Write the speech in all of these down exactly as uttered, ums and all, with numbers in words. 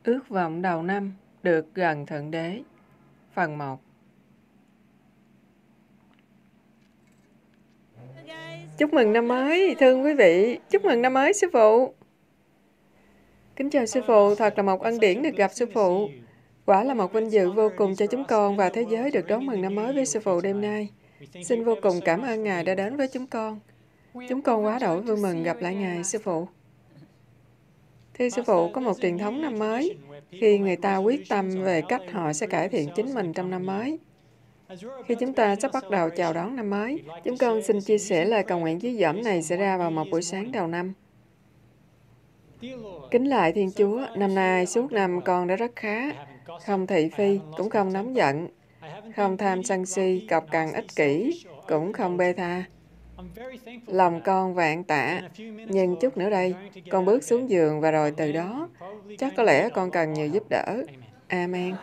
Ước vọng đầu năm được gần Thượng Đế. Phần một. Chúc mừng năm mới, thương quý vị. Chúc mừng năm mới sư phụ. Kính chào sư phụ, thật là một ân điển được gặp sư phụ. Quả là một vinh dự vô cùng cho chúng con và thế giới được đón mừng năm mới với sư phụ đêm nay. Xin vô cùng cảm ơn Ngài đã đến với chúng con. Chúng con quá đổi vui mừng gặp lại Ngài, sư phụ. Thưa sư phụ, có một truyền thống năm mới, khi người ta quyết tâm về cách họ sẽ cải thiện chính mình trong năm mới. Khi chúng ta sắp bắt đầu chào đón năm mới, chúng con xin chia sẻ lời cầu nguyện dí dỏm này sẽ ra vào một buổi sáng đầu năm. Kính lạy Thiên Chúa, năm nay suốt năm con đã rất khá, không thị phi, cũng không nóng giận, không tham sân si, cọc cằn ích kỷ, cũng không bê tha. Lòng con vạn tạ, nhưng chút nữa đây, con bước xuống giường và rồi từ đó, chắc có lẽ con cần nhiều giúp đỡ. Amen.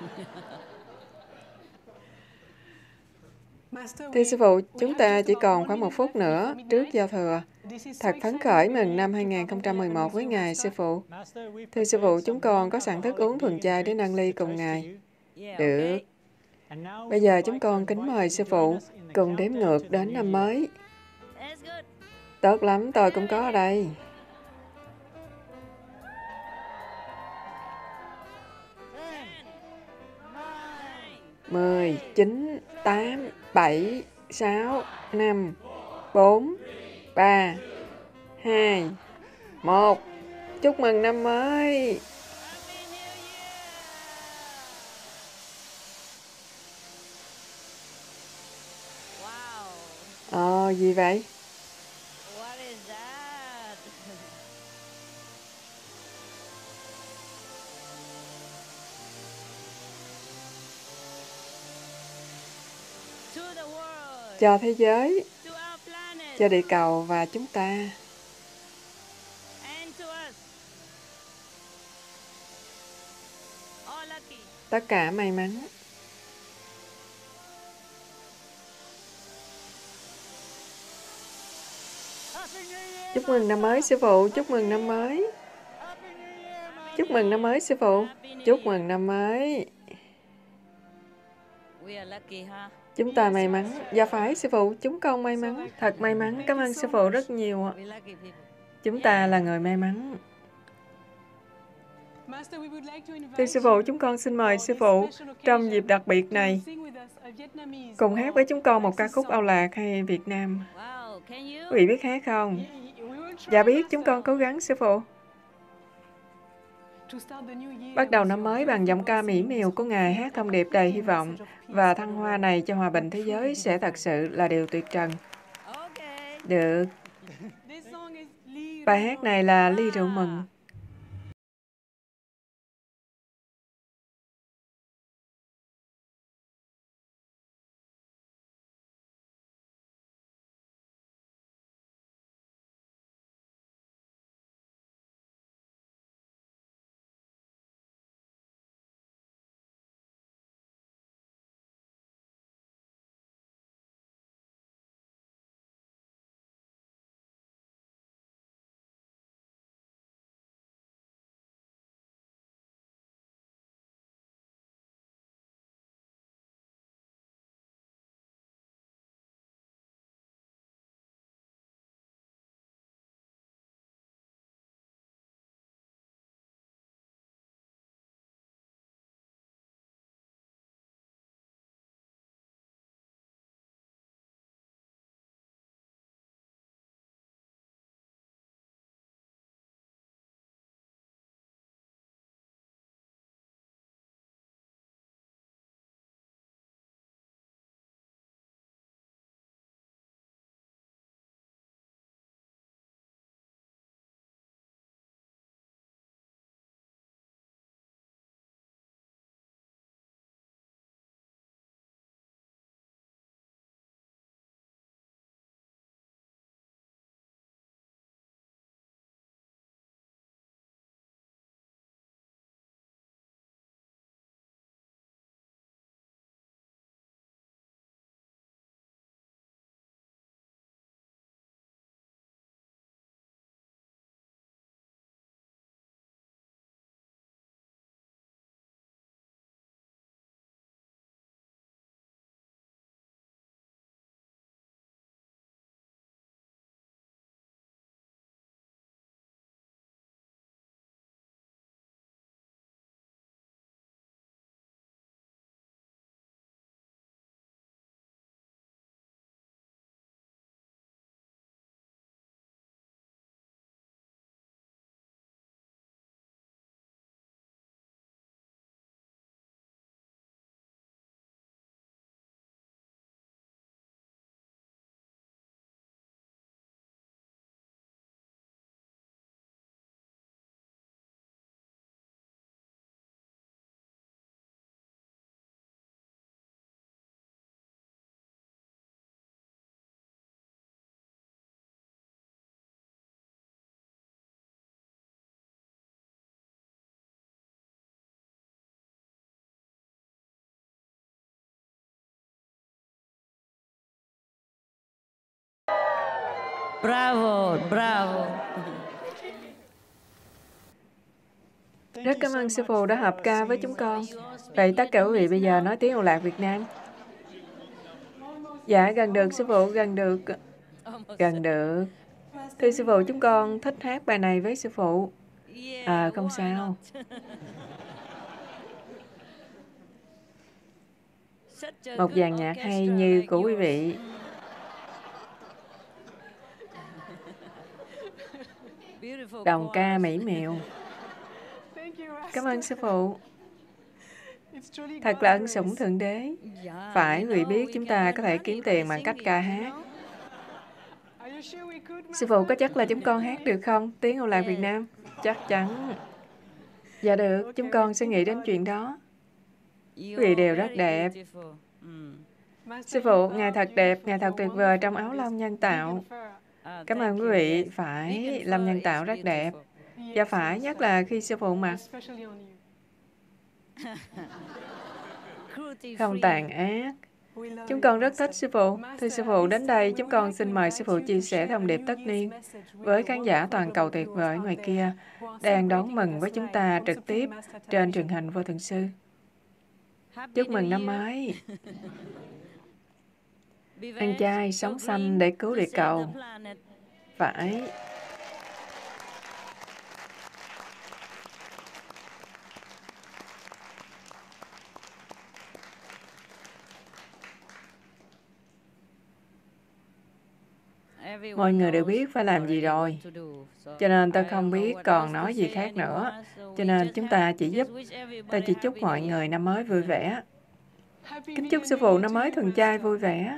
Thưa sư phụ, chúng ta chỉ còn khoảng một phút nữa trước giao thừa. Thật phấn khởi mừng năm hai nghìn không trăm mười một với Ngài, sư phụ. Thưa sư phụ, chúng con có sẵn thức uống thuần chay để nâng ly cùng Ngài. Được. Bây giờ chúng con kính mời sư phụ cùng đếm ngược đến năm mới. Tốt lắm, tôi cũng có ở đây. Mười, chín, tám, bảy, sáu, năm, bốn, ba, hai, một. Chúc mừng năm mới! Ồ, ờ, gì vậy? Cho thế giới, cho địa cầu và chúng ta. Tất cả may mắn. Chúc mừng năm mới sư phụ, chúc mừng năm mới. Chúc mừng năm mới sư phụ, chúc mừng năm mới. Chúng ta may mắn, dạ phải sư phụ, chúng con may mắn, thật may mắn, cảm ơn sư phụ rất nhiều. Chúng ta là người may mắn. Thưa sư phụ, chúng con xin mời sư phụ trong dịp đặc biệt này cùng hát với chúng con một ca khúc Âu Lạc hay Việt Nam. Quý vị biết hát không? Dạ biết, chúng con cố gắng sư phụ. Bắt đầu năm mới bằng giọng ca mỹ miều của Ngài hát thông điệp đầy hy vọng và thăng hoa này cho hòa bình thế giới sẽ thật sự là điều tuyệt trần. Được. Bài hát này là Ly Rượu Mừng. Bravo, bravo. Rất cảm ơn sư phụ đã hợp ca với chúng con. Vậy tất cả quý vị bây giờ nói tiếng Âu Lạc Việt Nam. Dạ, gần được sư phụ, gần được. Gần được. Thưa sư phụ, chúng con thích hát bài này với sư phụ. À, không sao. Một dàn nhạc hay như của quý vị. Đồng ca mỹ miều. Cảm ơn sư phụ. Thật là ân sủng Thượng Đế. Phải, quý vị biết chúng ta có thể kiếm tiền bằng cách ca hát. Sư phụ có chắc là chúng con hát được không? Tiếng Âu Lạc Việt Nam. Chắc chắn. Dạ được, chúng con sẽ nghĩ đến chuyện đó. Quý vị đều rất đẹp. Sư phụ, Ngài thật đẹp, Ngài thật tuyệt vời trong áo lông nhân tạo. Cảm ơn quý vị. Phải, lông nhân tạo rất đẹp. Dạ phải, nhất là khi sư phụ mặc. Không tàn ác. Chúng con rất thích sư phụ. Thưa sư phụ, đến đây chúng con xin mời sư phụ chia sẻ thông điệp tất niên với khán giả toàn cầu tuyệt vời ngoài kia đang đón mừng với chúng ta trực tiếp trên truyền hình Vô Thượng Sư. Chúc mừng năm mới. Ăn chay, sống xanh để cứu địa cầu. Phải. Mọi người đều biết phải làm gì rồi. Cho nên tôi không biết còn nói gì khác nữa. Cho nên chúng ta chỉ giúp, tôi chỉ chúc mọi người năm mới vui vẻ. Kính chúc sư phụ năm mới thuần chay vui vẻ.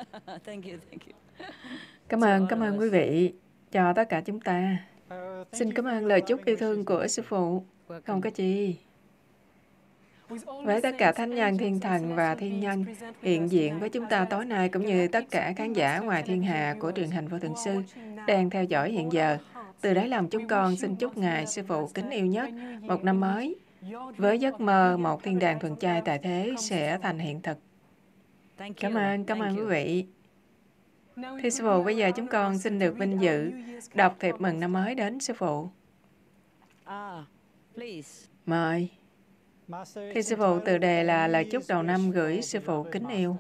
Cảm ơn, cảm ơn quý vị cho tất cả chúng ta. Xin cảm ơn lời chúc yêu thương của sư phụ. Không có chi. Với tất cả thánh nhân, thiên thần và thiên nhân hiện diện với chúng ta tối nay, cũng như tất cả khán giả ngoài thiên hà của truyền hình Vô Thượng Sư đang theo dõi hiện giờ, từ đáy lòng chúng con xin chúc Ngài sư phụ kính yêu nhất một năm mới với giấc mơ một thiên đàng thuần chay tại thế sẽ thành hiện thực. Cảm ơn, cảm ơn quý vị. Thưa sư phụ, bây giờ chúng con xin được vinh dự đọc thiệp mừng năm mới đến sư phụ. Mời. Thưa sư phụ, tựa đề là lời chúc đầu năm gửi sư phụ kính yêu.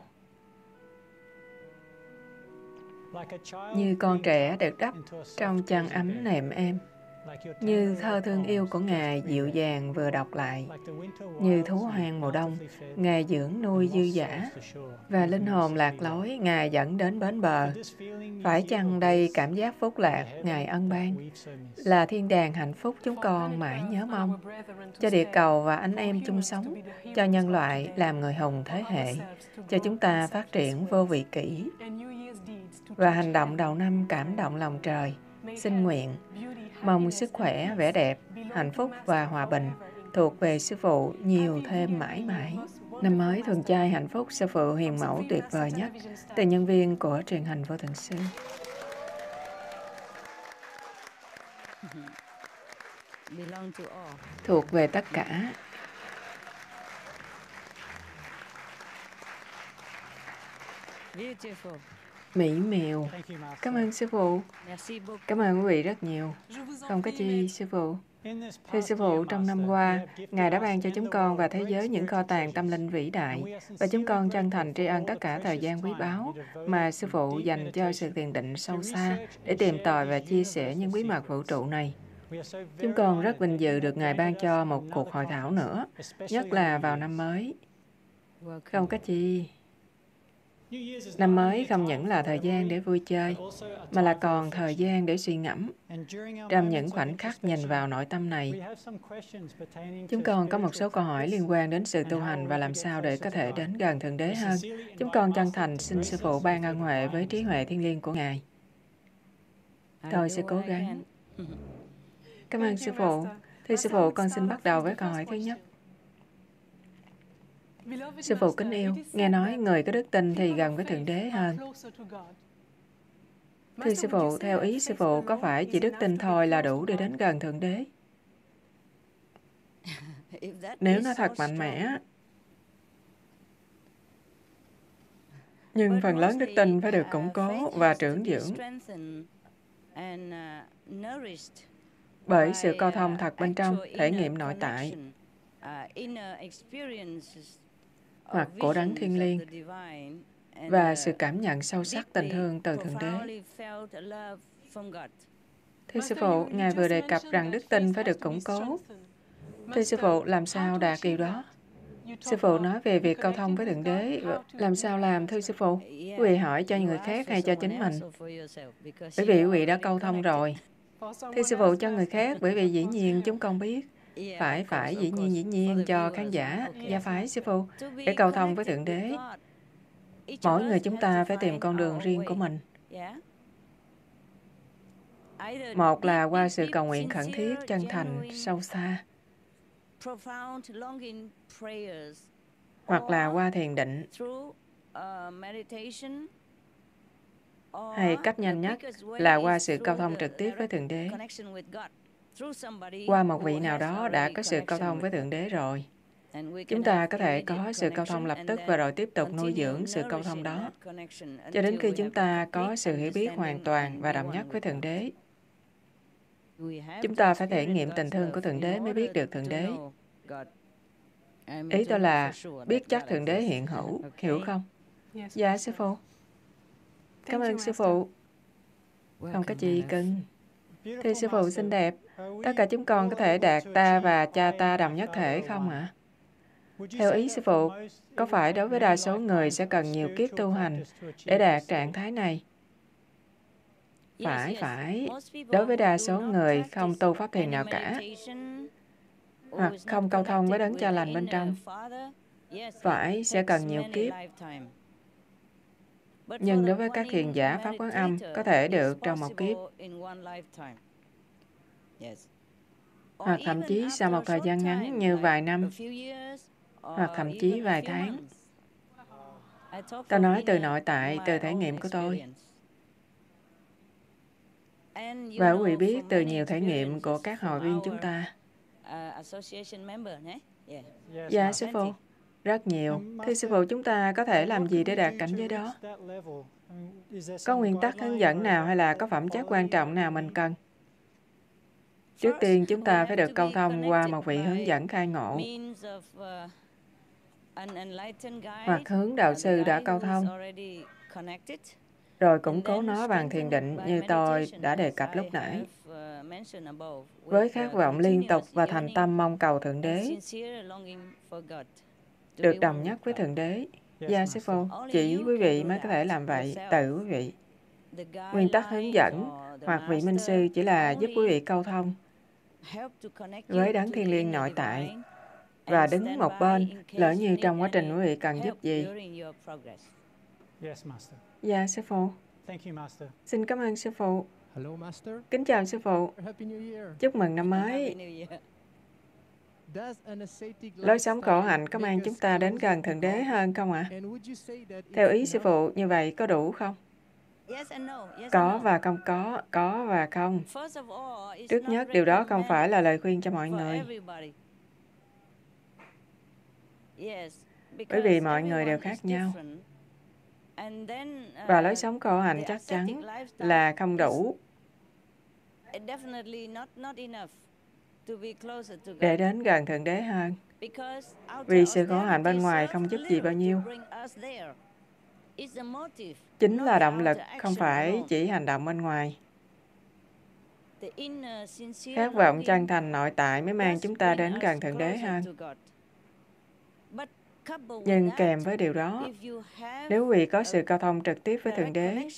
Như con trẻ được đắp trong chăn ấm nệm êm, như thơ thương yêu của Ngài dịu dàng vừa đọc lại, như thú hoang mùa đông, Ngài dưỡng nuôi dư dả, và linh hồn lạc lối, Ngài dẫn đến bến bờ. Phải chăng đây cảm giác phúc lạc Ngài ân ban, là thiên đàng hạnh phúc chúng con mãi nhớ mong, cho địa cầu và anh em chung sống, cho nhân loại làm người hùng thế hệ, cho chúng ta phát triển vô vị kỷ. Và hành động đầu năm cảm động lòng trời, xin nguyện, mong sức khỏe, vẻ đẹp, hạnh phúc và hòa bình thuộc về sư phụ nhiều thêm mãi mãi. Năm mới thuần chay hạnh phúc, sư phụ hiền mẫu tuyệt vời nhất, từ nhân viên của truyền hình Vô Thượng Sư. Thuộc về tất cả. Mỹ miều. Cảm ơn sư phụ. Cảm ơn quý vị rất nhiều. Không có chi, sư phụ. Thưa sư phụ, trong năm qua, Ngài đã ban cho chúng con và thế giới những kho tàng tâm linh vĩ đại, và chúng con chân thành tri ân tất cả thời gian quý báu mà sư phụ dành cho sự thiền định sâu xa để tìm tòi và chia sẻ những bí mật vũ trụ này. Chúng con rất vinh dự được Ngài ban cho một cuộc hội thảo nữa, nhất là vào năm mới. Không có chi. Năm mới không những là thời gian để vui chơi, mà là còn thời gian để suy ngẫm. Trong những khoảnh khắc nhìn vào nội tâm này, chúng con có một số câu hỏi liên quan đến sự tu hành và làm sao để có thể đến gần Thượng Đế hơn. Chúng con chân thành xin sư phụ ban ân huệ với trí huệ thiêng liêng của Ngài. Tôi sẽ cố gắng. Cảm ơn sư phụ. Thưa sư phụ, con xin bắt đầu với câu hỏi thứ nhất. Sư phụ kính yêu, nghe nói người có đức tin thì gần với Thượng Đế hơn. Thưa sư phụ, theo ý sư phụ, có phải chỉ đức tin thôi là đủ để đến gần Thượng Đế? Nếu nó thật mạnh mẽ, nhưng phần lớn đức tin phải được củng cố và trưởng dưỡng. bởi sự cầu thông thật bên trong, thể nghiệm nội tại, hoặc của đấng thiêng liêng, và sự cảm nhận sâu sắc tình thương từ Thượng Đế. Thưa Sư Phụ, Ngài vừa đề cập rằng đức tin phải được củng cố. Thưa Sư Phụ, làm sao đạt điều đó? Sư Phụ nói về việc cầu thông với Thượng Đế. Làm sao làm, thưa Sư Phụ? Quý vị hỏi cho người khác hay cho chính mình? Bởi vì quý vị đã cầu thông rồi. Thưa Sư Phụ, cho người khác, bởi vì dĩ nhiên chúng con biết. Phải, phải, dĩ nhiên, dĩ nhiên, cho khán giả. Dạ phải, Sư Phụ, để cầu thông với Thượng Đế. Mỗi người chúng ta phải tìm con đường riêng của mình. Một là qua sự cầu nguyện khẩn thiết, chân thành, sâu xa. Hoặc là qua thiền định. Hay cách nhanh nhất là qua sự cầu thông trực tiếp với Thượng Đế. Qua một vị nào đó đã có sự cầu thông với Thượng Đế rồi. Chúng ta có thể có sự cầu thông lập tức và rồi tiếp tục nuôi dưỡng sự cầu thông đó, cho đến khi chúng ta có sự hiểu biết hoàn toàn và đậm nhất với Thượng Đế. Chúng ta phải thể nghiệm tình thương của Thượng Đế mới biết được Thượng Đế. Ý tôi là biết chắc Thượng Đế hiện hữu, hiểu không? Dạ, Sư Phụ. Cảm ơn Sư Phụ. Không có gì cưng. Thưa Sư Phụ xinh đẹp, tất cả chúng con có thể đạt ta và cha ta đồng nhất thể không ạ? Theo ý Sư Phụ, có phải đối với đa số người sẽ cần nhiều kiếp tu hành để đạt trạng thái này? Phải, phải. Đối với đa số người không tu pháp thiền nào cả, hoặc không cầu thông với đấng Cha lành bên trong, phải, sẽ cần nhiều kiếp. Nhưng đối với các thiền giả Pháp Quán Âm, có thể được trong một kiếp. Hoặc thậm chí sau một thời gian ngắn như vài năm, hoặc thậm chí vài tháng. Tôi nói từ nội tại, từ trải nghiệm của tôi. Và quý vị biết từ nhiều trải nghiệm của các hội viên chúng ta. Dạ, Sư Phụ. Rất nhiều. Thưa Sư Phụ, chúng ta có thể làm gì để đạt cảnh giới đó? Có nguyên tắc hướng dẫn nào hay là có phẩm chất quan trọng nào mình cần? Trước tiên, chúng ta phải được cầu thông qua một vị hướng dẫn khai ngộ, hoặc hướng đạo sư đã cầu thông, rồi củng cố nó bằng thiền định như tôi đã đề cập lúc nãy, với khát vọng liên tục và thành tâm mong cầu Thượng Đế, được đồng nhất với Thượng Đế. Dạ, Sư Phụ, chỉ quý vị mới có thể làm vậy, tự quý vị. Nguyên tắc hướng dẫn hoặc vị minh sư chỉ là giúp quý vị cầu thông với đấng thiêng liêng nội tại và đứng một bên, lỡ như trong quá trình quý vị cần giúp gì. Dạ, Sư Phụ. Xin cảm ơn Sư Phụ. Kính chào Sư Phụ. Chúc mừng năm mới. Lối sống khổ hạnh có mang chúng ta đến gần Thượng Đế hơn không ạ? Theo ý Sư Phụ, như vậy có đủ không? Có và không có, có và không. Trước nhất, điều đó không phải là lời khuyên cho mọi người. Bởi vì mọi người đều khác nhau. Và lối sống khổ hạnh chắc chắn là không đủ để đến gần Thượng Đế hơn. Vì sự khổ hạnh bên ngoài không giúp gì bao nhiêu. Chính là động lực, không phải chỉ hành động bên ngoài. Khát vọng chân thành nội tại mới mang chúng ta đến gần Thượng Đế hơn. Nhưng kèm với điều đó, nếu quý vị có sự cầu thông trực tiếp với Thượng Đế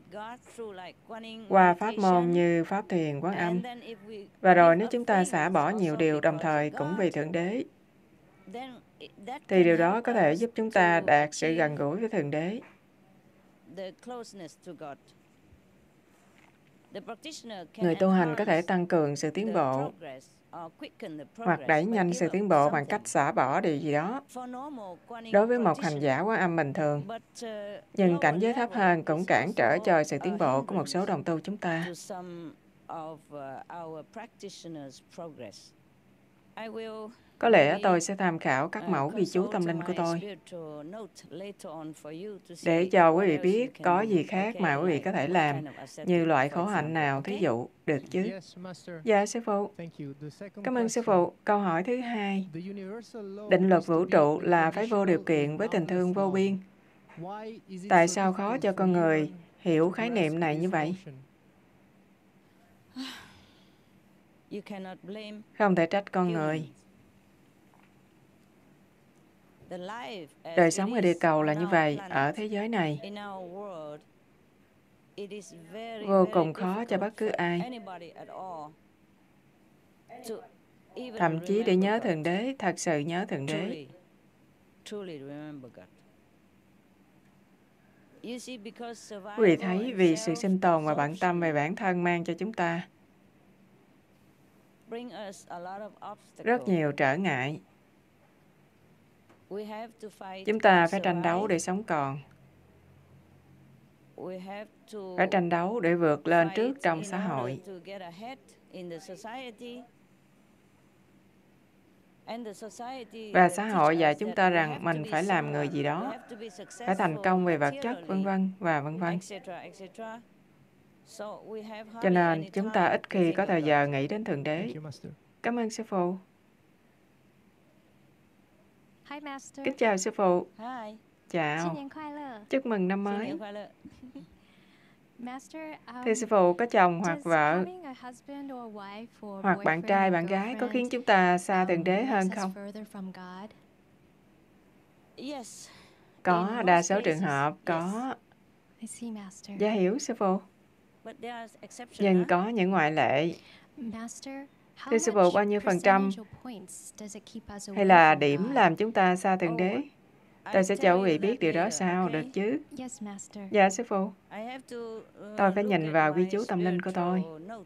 qua pháp môn như Pháp Thiền, Quán Âm, và rồi nếu chúng ta xả bỏ nhiều điều đồng thời cũng vì Thượng Đế, thì điều đó có thể giúp chúng ta đạt sự gần gũi với Thượng Đế. Người tu hành có thể tăng cường sự tiến bộ hoặc đẩy nhanh sự tiến bộ bằng cách xả bỏ điều gì đó đối với một hành giả Quán Âm bình thường. Nhưng cảnh giới thấp hơn cũng cản trở cho sự tiến bộ của một số đồng tu chúng ta. Có lẽ tôi sẽ tham khảo các mẫu ghi chú tâm linh của tôi để cho quý vị biết có gì khác mà quý vị có thể làm, như loại khổ hạnh nào, thí dụ, được chứ? Dạ, Sư Phụ. Cảm ơn Sư Phụ. Câu hỏi thứ hai. Định luật vũ trụ là phải vô điều kiện với tình thương vô biên. Tại sao khó cho con người hiểu khái niệm này như vậy? Không thể trách con người. Đời sống ở địa cầu là như vậy, ở thế giới này. Vô cùng khó cho bất cứ ai. Thậm chí để nhớ Thượng Đế, thật sự nhớ Thượng Đế. Quý vị thấy vì sự sinh tồn và bận tâm về bản thân mang cho chúng ta rất nhiều trở ngại. Chúng ta phải tranh đấu để sống còn. Phải tranh đấu để vượt lên trước trong xã hội. Và xã hội dạy chúng ta rằng mình phải làm người gì đó, phải thành công về vật chất, vân vân và vân vân. Cho nên chúng ta ít khi có thời giờ nghĩ đến Thượng Đế. Cảm ơn Sư Phụ. Kính chào Sư Phụ. Chào. Chúc mừng năm mới. Thưa Sư Phụ, có chồng hoặc vợ, hoặc bạn trai, bạn gái có khiến chúng ta xa Thượng Đế hơn không? Có, đa số trường hợp có. Dạ hiểu, Sư Phụ. Nhưng có những ngoại lệ. Thưa Sư Phụ, bao nhiêu phần trăm hay là điểm làm chúng ta xa Thượng Đế? Tôi sẽ cho quý vị biết điều đó sao, được chứ? Dạ, Sư Phụ. Tôi phải nhìn vào ghi chú tâm linh của tôi.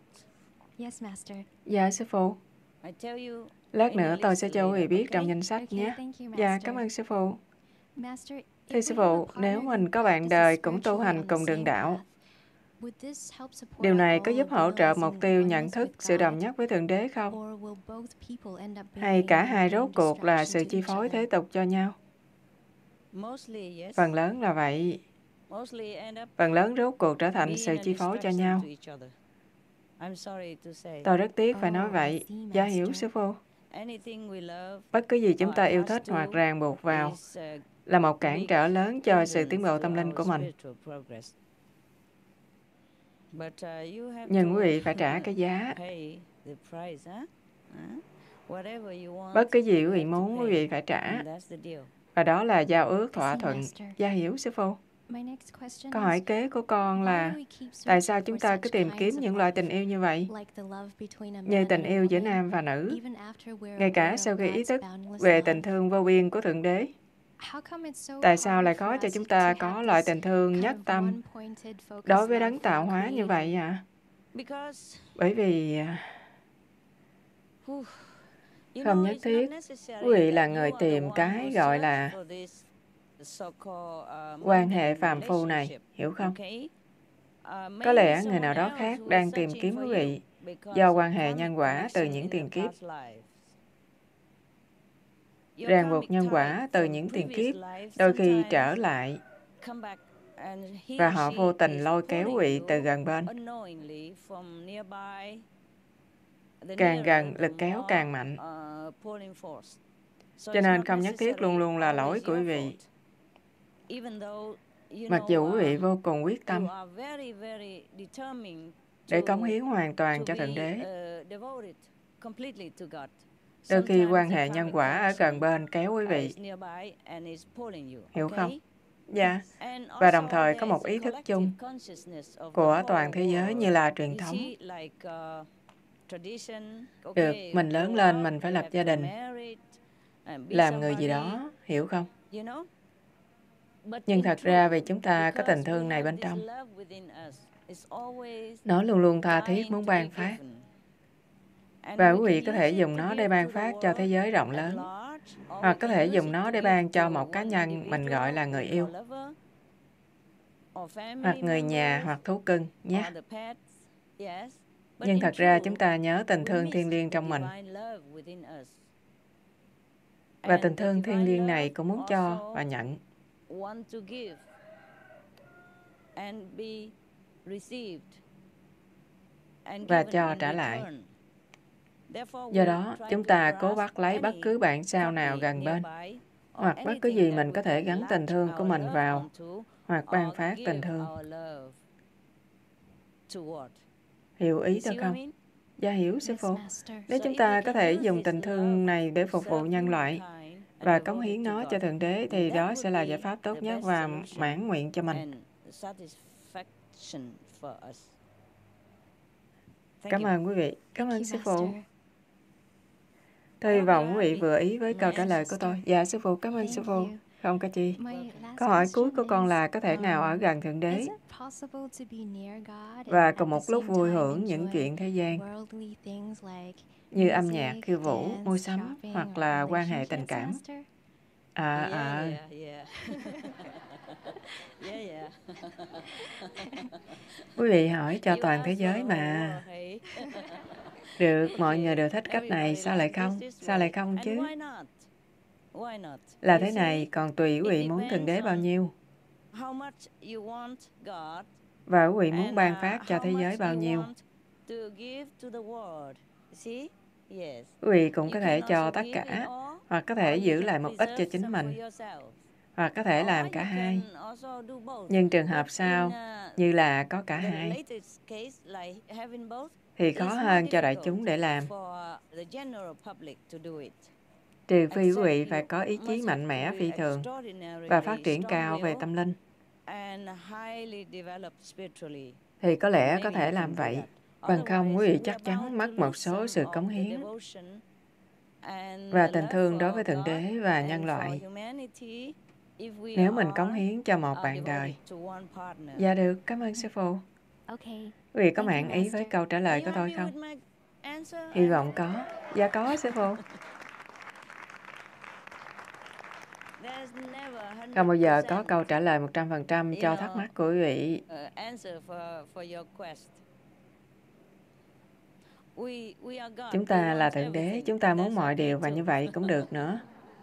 Dạ, Sư Phụ. Lát nữa tôi sẽ cho quý vị biết trong danh sách nhé. Dạ, cảm ơn Sư Phụ. Thưa Sư Phụ, nếu mình có bạn đời cũng tu hành cùng đường đạo, điều này có giúp hỗ trợ mục tiêu nhận thức sự đồng nhất với Thượng Đế không? Hay cả hai rốt cuộc là sự chi phối thế tục cho nhau? Phần lớn là vậy. Phần lớn rốt cuộc trở thành sự chi phối cho nhau. Tôi rất tiếc phải nói vậy. Dạ hiểu, Sư Phụ. Bất cứ gì chúng ta yêu thích hoặc ràng buộc vào là một cản trở lớn cho sự tiến bộ tâm linh của mình. Nhưng quý vị phải trả cái giá. Bất cứ gì quý vị muốn, quý vị phải trả. Và đó là giao ước thỏa thuận. Dạ hiểu, Sư Phụ. Câu hỏi kế của con là tại sao chúng ta cứ tìm kiếm những loại tình yêu như vậy? Như tình yêu giữa nam và nữ, ngay cả sau khi ý thức về tình thương vô biên của Thượng Đế. Tại sao lại khó cho chúng ta có loại tình thương nhất tâm đối với đấng tạo hóa như vậy ạ? À? Bởi vì không nhất thiết quý vị là người tìm cái gọi là quan hệ phàm phu này, hiểu không? Có lẽ người nào đó khác đang tìm kiếm quý vị do quan hệ nhân quả từ những tiền kiếp. Ràng buộc nhân quả từ những tiền kiếp đôi khi trở lại và họ vô tình lôi kéo quý vị từ gần bên. Càng gần, lực kéo càng mạnh. Cho nên không nhất thiết luôn luôn là lỗi của quý vị. Mặc dù quý vị vô cùng quyết tâm để cống hiến hoàn toàn cho Thượng Đế, đôi khi quan hệ nhân quả ở gần bên kéo quý vị. Hiểu không? Dạ. Và đồng thời có một ý thức chung của toàn thế giới như là truyền thống. Được, mình lớn lên mình phải lập gia đình, làm người gì đó, hiểu không? Nhưng thật ra vì chúng ta có tình thương này bên trong, nó luôn luôn tha thiết muốn ban phát. Và quý vị có thể dùng nó để ban phát cho thế giới rộng lớn, hoặc có thể dùng nó để ban cho một cá nhân mình gọi là người yêu, hoặc người nhà, hoặc thú cưng, nhé. Nhưng thật ra chúng ta nhớ tình thương thiêng liêng trong mình. Và tình thương thiêng liêng này cũng muốn cho và nhận. Và cho trả lại. Do đó, chúng ta cố bắt lấy bất cứ bạn sao nào gần bên, hoặc bất cứ gì mình có thể gắn tình thương của mình vào, hoặc ban phát tình thương. Hiểu ý tôi không? Dạ hiểu, sư phụ. Nếu chúng ta có thể dùng tình thương này để phục vụ nhân loại và cống hiến nó cho Thượng Đế, thì đó sẽ là giải pháp tốt nhất và mãn nguyện cho mình. Cảm ơn quý vị. Cảm ơn sư phụ. Tôi hy vọng quý vị vừa ý với câu trả lời của tôi. Dạ sư phụ, cảm ơn sư phụ. Không có chi. Câu hỏi cuối của con là có thể nào ở gần Thượng Đế và cùng một lúc vui hưởng những chuyện thế gian như âm nhạc, khiêu vũ, mua sắm hoặc là quan hệ tình cảm? À, à. Quý vị hỏi cho toàn thế giới mà. Được, mọi người đều thích cách này, sao lại không? Sao lại không chứ? Là thế này, còn tùy quý vị muốn Thượng Đế bao nhiêu. Và quý vị muốn ban phát cho thế giới bao nhiêu. Quý vị cũng có thể cho tất cả, hoặc có thể giữ lại một ít cho chính mình, hoặc có thể làm cả hai. Nhưng trường hợp sau, như là có cả hai, thì khó hơn cho đại chúng để làm. Trừ phi quý vị phải có ý chí mạnh mẽ phi thường và phát triển cao về tâm linh, thì có lẽ có thể làm vậy. Bằng không, quý vị chắc chắn mất một số sự cống hiến và tình thương đối với Thượng Đế và nhân loại. Nếu mình cống hiến cho một bạn đời. Dạ được, cảm ơn sư phụ. Quý vị có mãn ý với câu trả lời của tôi không? Hy vọng có. Dạ có, sư phụ. Không bao giờ có câu trả lời một trăm phần trăm cho thắc mắc của quý vị. Chúng ta là Thượng Đế, chúng ta muốn mọi điều và như vậy cũng được nữa.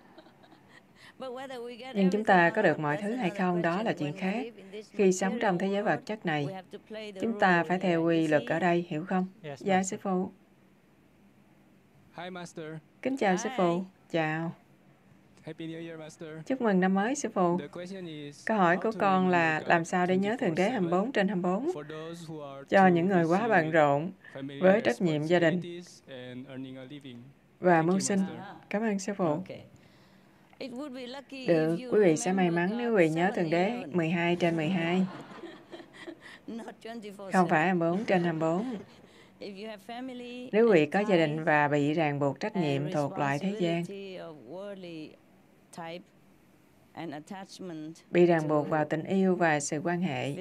Nhưng chúng ta có được mọi thứ hay không, đó là chuyện khác. Khi sống trong thế giới vật chất này, chúng ta phải theo quy luật ở đây, hiểu không? Dạ, sư phụ. Kính chào sư phụ. Chào. Chúc mừng năm mới, sư phụ. Câu hỏi của con là làm sao để nhớ Thượng Đế hai mươi bốn trên hai mươi bốn cho những người quá bận rộn với trách nhiệm gia đình và mưu sinh. Cảm ơn sư phụ. Được, quý vị sẽ may mắn nếu quý vị nhớ Thượng Đế mười hai trên mười hai. Không phải hai mươi bốn trên hai mươi bốn. Nếu quý vị có gia đình và bị ràng buộc trách nhiệm thuộc loại thế gian, bị ràng buộc vào tình yêu và sự quan hệ,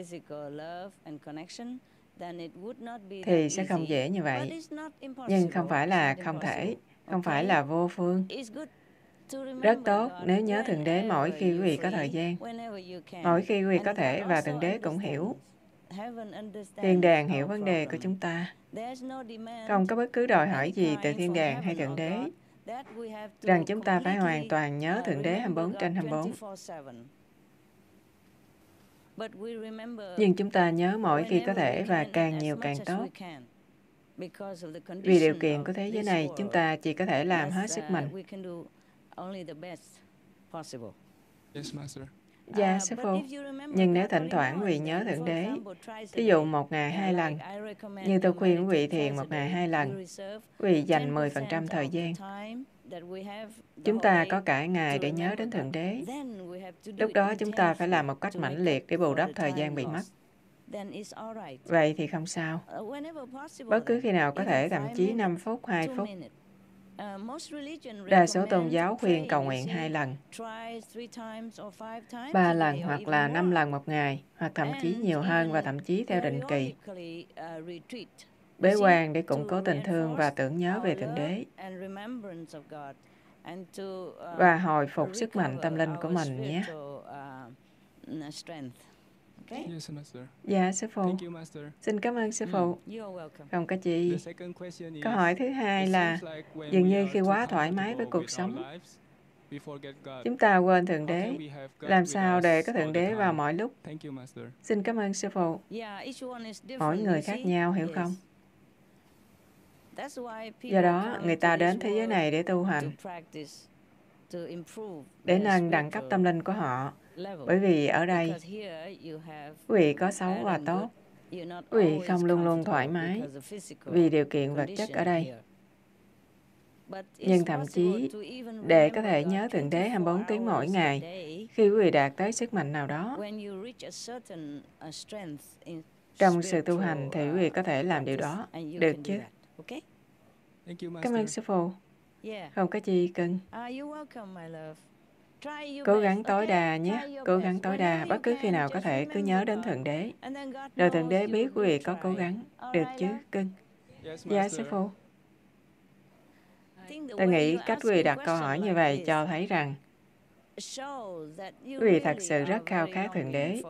thì sẽ không dễ như vậy. Nhưng không phải là không thể, không phải là vô phương. Rất tốt nếu nhớ Thượng Đế mỗi khi quý vị có thời gian, mỗi khi quý vị có thể và Thượng Đế cũng hiểu. Thiên đàng hiểu vấn đề của chúng ta. Không có bất cứ đòi hỏi gì từ thiên đàng hay Thượng Đế rằng chúng ta phải hoàn toàn nhớ Thượng Đế hai mươi bốn trên hai mươi bốn. Nhưng chúng ta nhớ mỗi khi có thể và càng nhiều càng tốt. Vì điều kiện của thế giới này, chúng ta chỉ có thể làm hết sức mình. Dạ, sư phụ. Nhưng nếu thỉnh thoảng quý vị nhớ Thượng Đế, ví dụ một ngày hai lần, như tôi khuyên quý vị thiền một ngày hai lần, quý vị dành mười phần trăm thời gian. Chúng ta có cả ngày để nhớ đến Thượng Đế. Lúc đó chúng ta phải làm một cách mãnh liệt để bù đắp thời gian bị mất. Vậy thì không sao. Bất cứ khi nào có thể, thậm chí năm phút, hai phút. Đa số tôn giáo khuyên cầu nguyện hai lần, ba lần hoặc là năm lần một ngày, hoặc thậm chí nhiều hơn và thậm chí theo định kỳ. Bế quan để củng cố tình thương và tưởng nhớ về Thượng Đế và hồi phục sức mạnh tâm linh của mình nhé. Dạ, sư phụ. Xin cảm ơn sư phụ. Không có gì. Câu hỏi thứ hai là, dường như khi quá thoải mái với cuộc sống, Chúng ta quên Thượng Đế. Làm sao để có Thượng Đế vào mọi lúc? Xin cảm ơn Sư Phụ. Mỗi người khác nhau, hiểu không? Do đó, người ta đến thế giới này để tu hành, để nâng đẳng cấp tâm linh của họ. Bởi vì ở đây, quý vị có xấu và tốt. Quý vị không luôn luôn thoải mái vì điều kiện vật chất ở đây. Nhưng thậm chí, để có thể nhớ Thượng Đế hai mươi bốn tiếng mỗi ngày, khi quý vị đạt tới sức mạnh nào đó, trong sự tu hành thì quý vị có thể làm điều đó, được chứ? Cảm ơn Sư Phụ. Không có gì cưng. Cố gắng tối đa nhé, cố gắng tối đa, bất cứ khi nào có thể cứ nhớ đến Thượng Đế. Rồi Thượng Đế biết quý vị có cố gắng, được chứ cưng? Dạ Sư Phụ. Tôi nghĩ cách quý vị đặt câu hỏi như vậy cho thấy rằng quý vị thật sự rất khao khát Thượng Đế.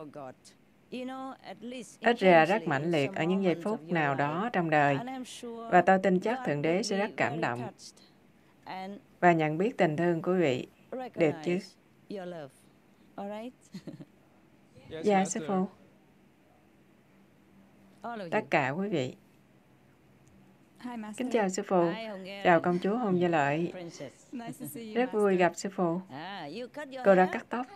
Ít ra rất mãnh liệt ở những giây phút nào đó trong đời. Và tôi tin chắc Thượng Đế sẽ rất cảm động và nhận biết tình thương của quý vị. Được chứ? Dạ, Sư Phụ. Tất cả quý vị. Kính chào Sư Phụ. Chào công chúa Hôn Gia Lợi. Rất vui gặp Sư Phụ. Cô đã cắt tóc.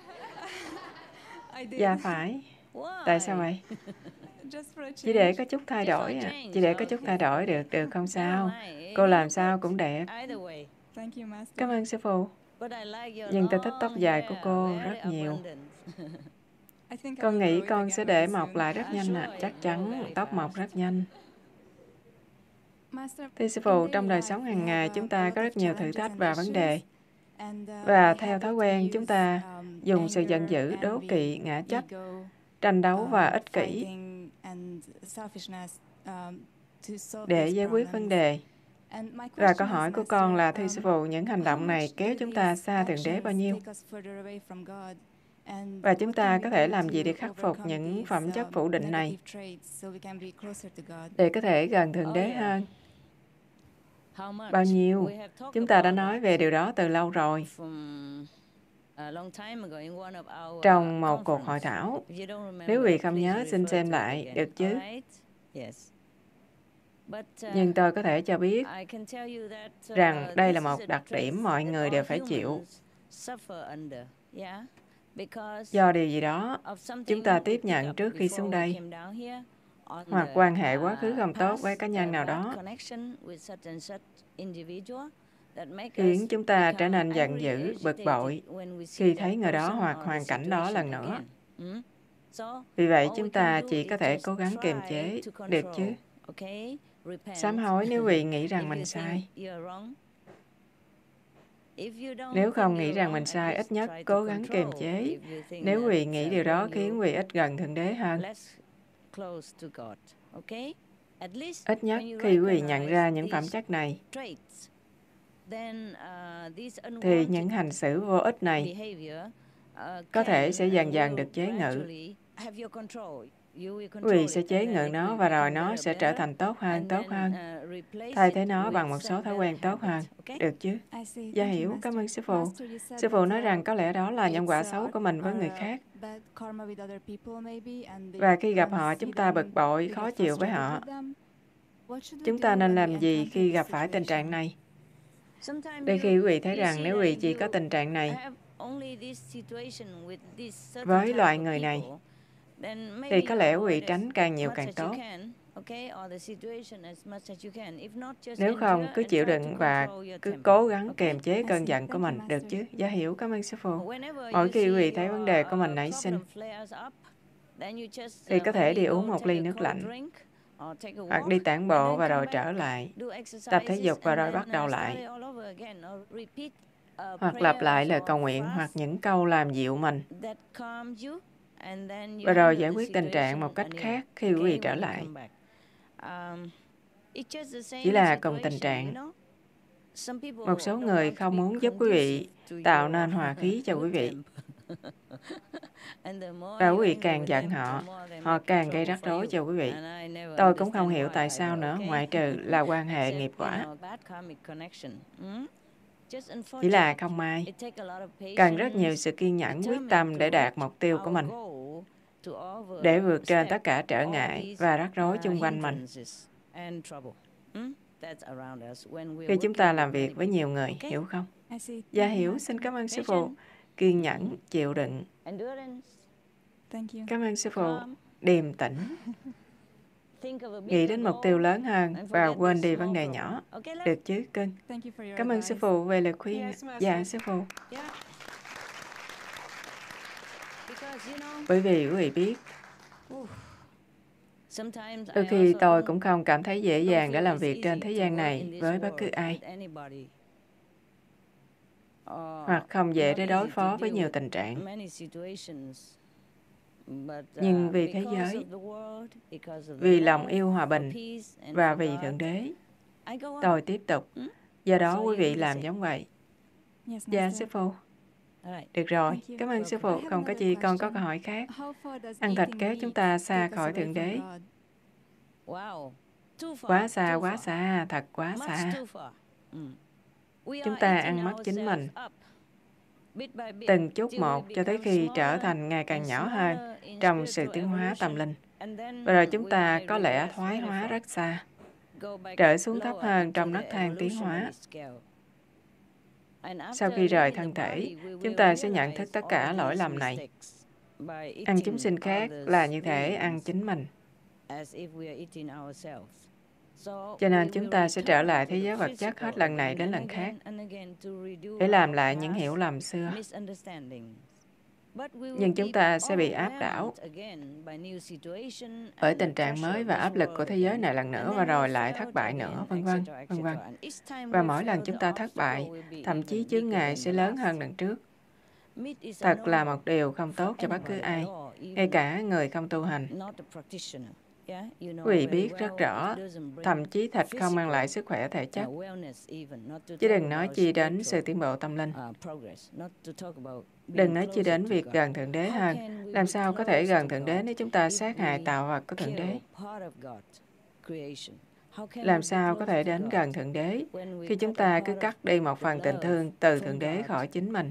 Dạ phải. Tại sao vậy? Chỉ để có chút thay đổi à. Chỉ để có chút thay đổi được, được không sao. Cô làm sao cũng đẹp. Cảm ơn Sư Phụ. Nhưng tôi thích tóc dài của cô rất nhiều. Con nghĩ con sẽ để mọc lại rất nhanh ạ. À. Chắc chắn tóc mọc rất nhanh. Thưa Sư Phụ, trong đời sống hàng ngày chúng ta có rất nhiều thử thách và vấn đề. Và theo thói quen chúng ta dùng sự giận dữ, đố kỵ, ngã chấp, tranh đấu và ích kỷ để giải quyết vấn đề. Và câu hỏi của con là, thưa Sư Phụ, những hành động này kéo chúng ta xa Thượng Đế bao nhiêu? Và chúng ta có thể làm gì để khắc phục những phẩm chất phủ định này để có thể gần Thượng Đế hơn? Bao nhiêu? Chúng ta đã nói về điều đó từ lâu rồi. Trong một cuộc hội thảo, nếu quý vị không nhớ, xin xem lại, được chứ? Nhưng tôi có thể cho biết rằng đây là một đặc điểm mọi người đều phải chịu. Do điều gì đó, chúng ta tiếp nhận trước khi xuống đây, hoặc quan hệ quá khứ không tốt với cá nhân nào đó, khiến chúng ta trở nên giận dữ, bực bội khi thấy người đó hoặc hoàn cảnh đó lần nữa. Vì vậy, chúng ta chỉ có thể cố gắng kiềm chế, được chứ? Sám hối nếu quý vị nghĩ rằng mình sai. Nếu không nghĩ rằng mình sai, ít nhất cố gắng kiềm chế. Nếu quý vị nghĩ điều đó khiến quý vị ít gần Thượng Đế hơn. Ít nhất khi quý vị nhận ra những phẩm chất này, thì những hành xử vô ích này có thể sẽ dần dần được chế ngự. Quý vị sẽ chế ngự nó và rồi nó sẽ trở thành tốt hơn, tốt hơn. Thay thế nó bằng một số thói quen tốt hơn. Được chứ? Dạ hiểu, cảm ơn Sư Phụ. Sư Phụ nói rằng có lẽ đó là nhân quả xấu của mình với người khác. Và khi gặp họ, chúng ta bực bội, khó chịu với họ. Chúng ta nên làm gì khi gặp phải tình trạng này? Đôi khi quý vị thấy rằng nếu quý vị chỉ có tình trạng này với loại người này, thì có lẽ quý vị tránh càng nhiều càng tốt. Nếu không, cứ chịu đựng và cứ cố gắng kiềm chế cơn giận của mình, được chứ? Dạ hiểu, cảm ơn Sư Phụ. Mỗi khi quý vị thấy vấn đề của mình nảy sinh, thì có thể đi uống một ly nước lạnh, hoặc đi tản bộ và rồi trở lại, tập thể dục và rồi bắt đầu lại, hoặc lặp lại lời cầu nguyện hoặc những câu làm dịu mình, và rồi giải quyết tình trạng một cách khác khi quý vị trở lại. Chỉ là cùng tình trạng. Một số người không muốn giúp quý vị tạo nên hòa khí cho quý vị. Và quý vị càng giận họ, họ càng gây rắc rối cho quý vị. Tôi cũng không hiểu tại sao nữa, ngoại trừ là quan hệ nghiệp quả. Chỉ là không may, cần rất nhiều sự kiên nhẫn, quyết tâm để đạt mục tiêu của mình, để vượt trên tất cả trở ngại và rắc rối chung quanh mình. Khi chúng ta làm việc với nhiều người, hiểu không? Dạ hiểu, xin cảm ơn sư phụ. Kiên nhẫn, chịu đựng. Cảm ơn sư phụ. Điềm tĩnh. Nghĩ đến mục tiêu lớn hơn và quên đi vấn đề nhỏ. Được chứ, cưng? Cảm ơn sư phụ về lời khuyên. Dạ, sư phụ. Bởi vì quý vị biết, đôi khi tôi cũng không cảm thấy dễ dàng để làm việc trên thế gian này với bất cứ ai, hoặc không dễ để đối phó với nhiều tình trạng. Nhưng vì thế giới, vì lòng yêu hòa bình và vì Thượng Đế, tôi tiếp tục. Do đó quý vị làm giống vậy. Dạ, sư phụ. Được rồi, cảm ơn sư phụ. Không có gì, con có câu hỏi khác. Ăn thịt kéo chúng ta xa khỏi Thượng Đế. Quá xa, quá xa, thật quá xa. Chúng ta ăn mất chính mình, từng chút một cho tới khi trở thành ngày càng nhỏ hơn trong sự tiến hóa tâm linh. Và rồi chúng ta có lẽ thoái hóa rất xa, trở xuống thấp hơn trong nấc thang tiến hóa. Sau khi rời thân thể, chúng ta sẽ nhận thức tất cả lỗi lầm này. Ăn chúng sinh khác là như thể ăn chính mình. Cho nên chúng ta sẽ trở lại thế giới vật chất hết lần này đến lần khác để làm lại những hiểu lầm xưa. Nhưng chúng ta sẽ bị áp đảo bởi tình trạng mới và áp lực của thế giới này lần nữa, và rồi lại thất bại nữa, vân vân, vân vân. Và mỗi lần chúng ta thất bại, thậm chí chướng ngại sẽ lớn hơn lần trước. Thật là một điều không tốt cho bất cứ ai, ngay cả người không tu hành. Quý vị biết rất rõ, thậm chí thịt không mang lại sức khỏe thể chất, chứ đừng nói chi đến sự tiến bộ tâm linh. Đừng nói chi đến việc gần Thượng Đế hơn. Làm sao có thể gần Thượng Đế nếu chúng ta sát hại tạo vật của Thượng Đế? Làm sao có thể đến gần Thượng Đế khi chúng ta cứ cắt đi một phần tình thương từ Thượng Đế khỏi chính mình?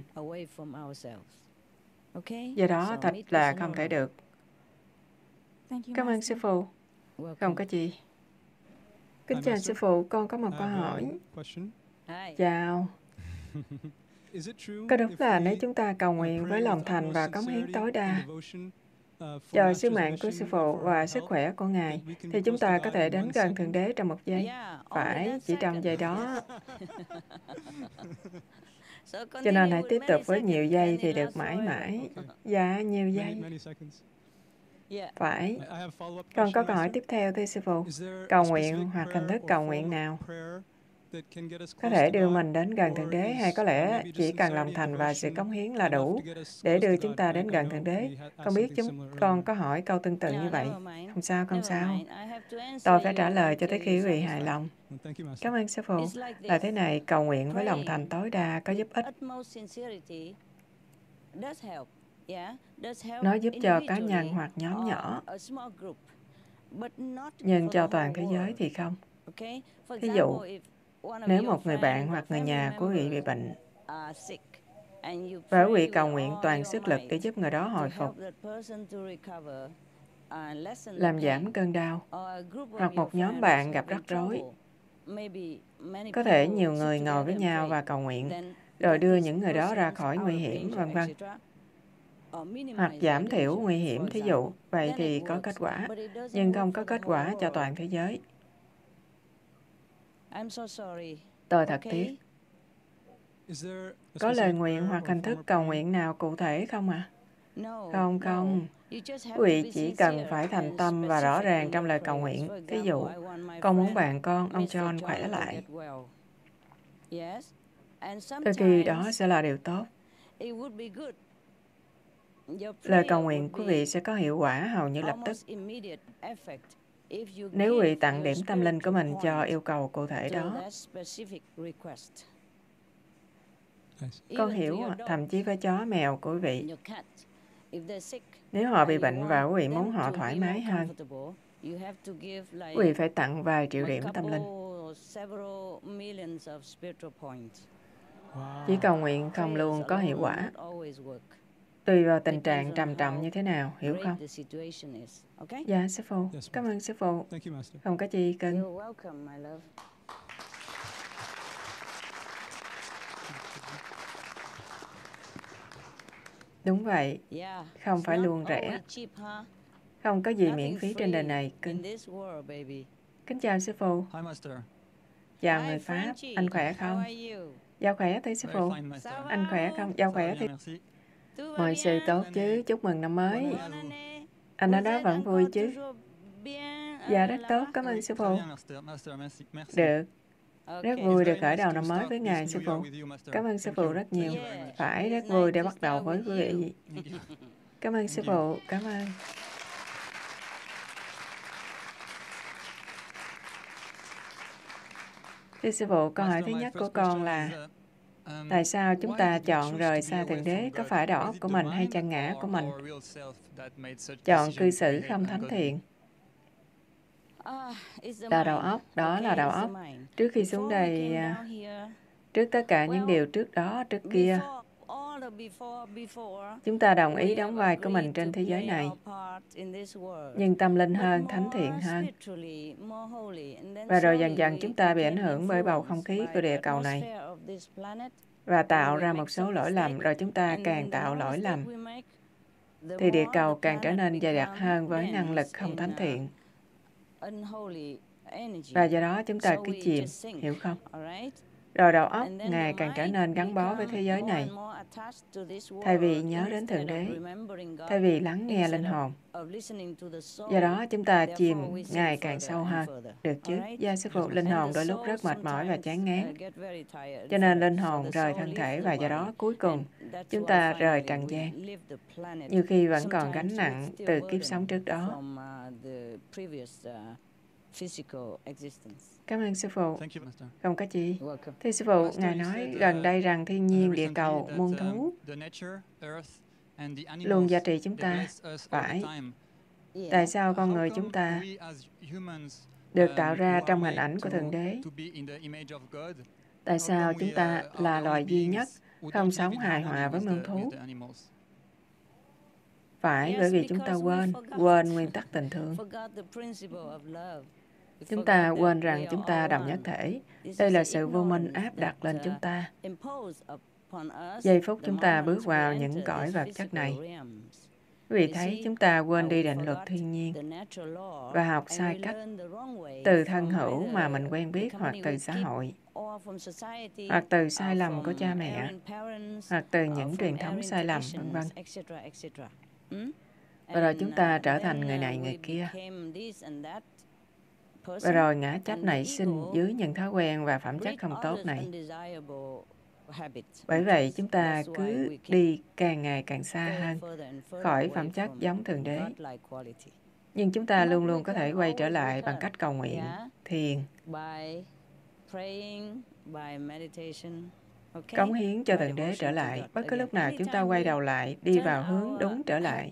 Do đó, thật là không thể được. Cảm ơn sư phụ. Không có gì. Kính chào sư phụ, con có một câu hỏi. Chào. Có đúng là nếu chúng ta cầu nguyện với lòng thành và cống hiến tối đa cho sứ mạng của sư phụ và sức khỏe của Ngài, thì chúng ta có thể đến gần Thượng Đế trong một giây? Phải, chỉ trong giây đó. Cho nên hãy tiếp tục với nhiều giây thì được mãi mãi. Dạ, nhiều giây. Phải. Con có câu hỏi tiếp theo, thưa sư phụ. Cầu nguyện hoặc hình thức cầu nguyện nào có thể đưa mình đến gần Thượng Đế, hay có lẽ chỉ cần lòng thành và sự cống hiến là đủ để đưa chúng ta đến gần Thượng Đế? Con biết chúng con có hỏi câu tương tự như vậy. Không sao, không sao. Tôi phải trả lời cho tới khi quý vị hài lòng. Cảm ơn sư phụ. Là thế này, cầu nguyện với lòng thành tối đa có giúp ích. Nó giúp cho cá nhân hoặc nhóm nhỏ, nhưng cho toàn thế giới thì không. Ví dụ, nếu một người bạn hoặc người nhà của quý vị bị bệnh, và quý vị cầu nguyện toàn sức lực để giúp người đó hồi phục, làm giảm cơn đau, hoặc một nhóm bạn gặp rắc rối, có thể nhiều người ngồi với nhau và cầu nguyện, rồi đưa những người đó ra khỏi nguy hiểm, vân vân, hoặc giảm thiểu nguy hiểm, thí dụ, vậy thì có kết quả, nhưng không có kết quả cho toàn thế giới. Tôi thật tiếc. Có lời nguyện hoặc hình thức cầu nguyện nào cụ thể không ạ? À? Không, không. Quý vị chỉ cần phải thành tâm và rõ ràng trong lời cầu nguyện. Thí dụ, con muốn bạn con, ông John khỏe lại. Đôi khi đó sẽ là điều tốt. Lời cầu nguyện của quý vị sẽ có hiệu quả hầu như lập tức nếu quý vị tặng điểm tâm linh của mình cho yêu cầu cụ thể đó. Con hiểu, thậm chí với chó mèo của quý vị. Nếu họ bị bệnh và quý vị muốn họ thoải mái hơn, quý vị phải tặng vài triệu điểm tâm linh. Chỉ cầu nguyện không luôn có hiệu quả. Tùy vào tình trạng trầm trọng như thế nào, hiểu không? Dạ, sư phụ. Cảm ơn sư phụ. Không có gì cần. Đúng vậy. Không phải luôn rẻ. Không có gì miễn phí trên đời này, cưng. Kính chào sư phụ. Chào người Pháp. Anh khỏe không? Dạ khỏe thưa sư phụ. Anh khỏe không? Dạ khỏe thì... Mọi sự tốt chứ. Chúc mừng năm mới. Anh ở đó vẫn vui chứ? Dạ rất tốt. Cảm ơn sư phụ. Được. Rất vui được khởi đầu năm mới với ngài sư phụ. Cảm ơn sư phụ rất nhiều. Phải rất vui để bắt đầu với quý vị. Cảm ơn sư phụ. Cảm ơn. Thưa sư phụ, câu hỏi thứ nhất của con là tại sao chúng ta chọn rời xa Thượng Đế? Có phải đầu óc của mình hay chân ngã của mình chọn cư xử không thánh thiện? Là đầu óc, đó là đầu óc. Trước khi xuống đây, trước tất cả những điều trước đó, trước kia, chúng ta đồng ý đóng vai của mình trên thế giới này, nhưng tâm linh hơn, thánh thiện hơn. Và rồi dần dần chúng ta bị ảnh hưởng bởi bầu không khí của địa cầu này và tạo ra một số lỗi lầm, rồi chúng ta càng tạo lỗi lầm, thì địa cầu càng trở nên dày đặc hơn với năng lực không thánh thiện. Và do đó chúng ta cứ chìm, hiểu không? Rồi đầu óc ngày càng trở nên gắn bó với thế giới này, thay vì nhớ đến Thượng Đế, thay vì lắng nghe linh hồn. Do đó chúng ta chìm ngày càng sâu hơn. Được chứ? Dạ sư phụ, linh hồn đôi lúc rất mệt mỏi và chán ngán. Cho nên linh hồn rời thân thể và do đó cuối cùng chúng ta rời trần gian. Nhiều khi vẫn còn gánh nặng từ kiếp sống trước đó. Cảm ơn sư phụ. Không có gì. Thưa sư phụ, Ngài nói gần đây rằng thiên nhiên, địa cầu, muôn thú luôn giá trị chúng ta. Phải. Tại sao con người chúng ta được tạo ra trong hình ảnh của Thượng Đế? Tại sao chúng ta là loài duy nhất không sống hài hòa với muôn thú? Phải, bởi vì chúng ta quên, quên nguyên tắc tình thương. Chúng ta quên rằng chúng ta đồng nhất thể. Đây là sự vô minh áp đặt lên chúng ta. Giây phút chúng ta bước vào những cõi vật chất này, vì thấy chúng ta quên đi định luật thiên nhiên và học sai cách từ thân hữu mà mình quen biết, hoặc từ xã hội, hoặc từ sai lầm của cha mẹ, hoặc từ những truyền thống sai lầm, vân vân. Và rồi chúng ta trở thành người này người kia. Và rồi ngã chấp nảy sinh dưới những thói quen và phẩm chất không tốt này. Bởi vậy chúng ta cứ đi càng ngày càng xa hơn khỏi phẩm chất giống Thượng Đế. Nhưng chúng ta luôn luôn có thể quay trở lại bằng cách cầu nguyện, thiền, cống hiến cho Thượng Đế trở lại. Bất cứ lúc nào chúng ta quay đầu lại, đi vào hướng đúng trở lại.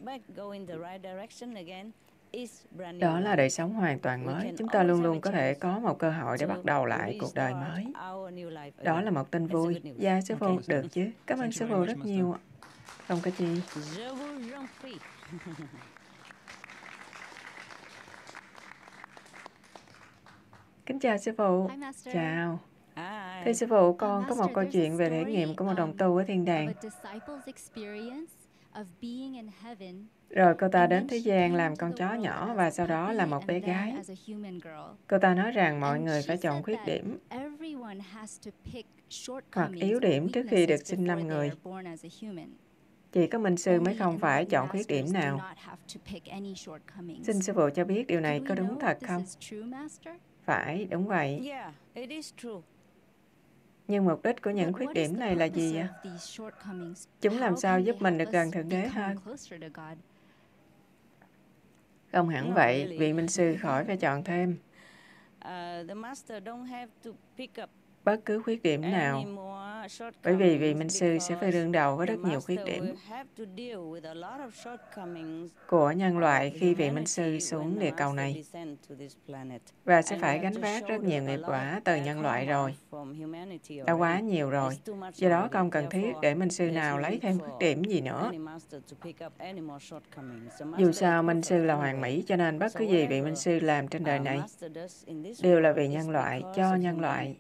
Đó là đời sống hoàn toàn mới. Chúng ta luôn luôn có thể có một cơ hội để bắt đầu lại cuộc đời mới. Đó là một tin vui. Dạ, sư phụ, được chứ. Cảm ơn sư phụ rất nhiều. Không có gì. Kính chào sư phụ. Chào. Thưa sư phụ, con có một câu chuyện về trải nghiệm của một đồng tu ở thiên đàng. Rồi cô ta đến thế gian làm con chó nhỏ và sau đó là một bé gái. Cô ta nói rằng mọi người phải chọn khuyết điểm hoặc yếu điểm trước khi được sinh làm người. Chỉ có minh sư mới không phải chọn khuyết điểm nào. Xin sư phụ cho biết điều này có đúng thật không? Phải, đúng vậy. Nhưng mục đích của những khuyết điểm này là gì ạ? Chúng làm sao giúp mình được gần Thượng Đế hơn? Không hẳn vậy, vị minh sư khỏi phải chọn thêm. bất cứ khuyết điểm nào, bởi vì vị minh sư sẽ phải đương đầu với rất nhiều khuyết điểm của nhân loại khi vị minh sư xuống địa cầu này, và sẽ phải gánh vác rất nhiều nghiệp quả từ nhân loại rồi. Đã quá nhiều rồi, do đó không cần thiết để minh sư nào lấy thêm khuyết điểm gì nữa. Dù sao, minh sư là hoàn mỹ, cho nên bất cứ gì vị minh sư làm trên đời này đều là vì nhân loại, cho nhân loại,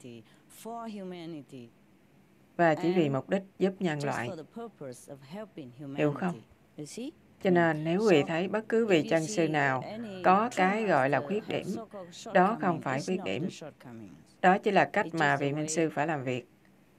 và chỉ vì mục đích giúp nhân loại. Hiểu không? Cho nên nếu quý vị thấy bất cứ vị chân sư nào có cái gọi là khuyết điểm, đó không phải khuyết điểm. Đó chỉ là cách mà vị minh sư phải làm việc.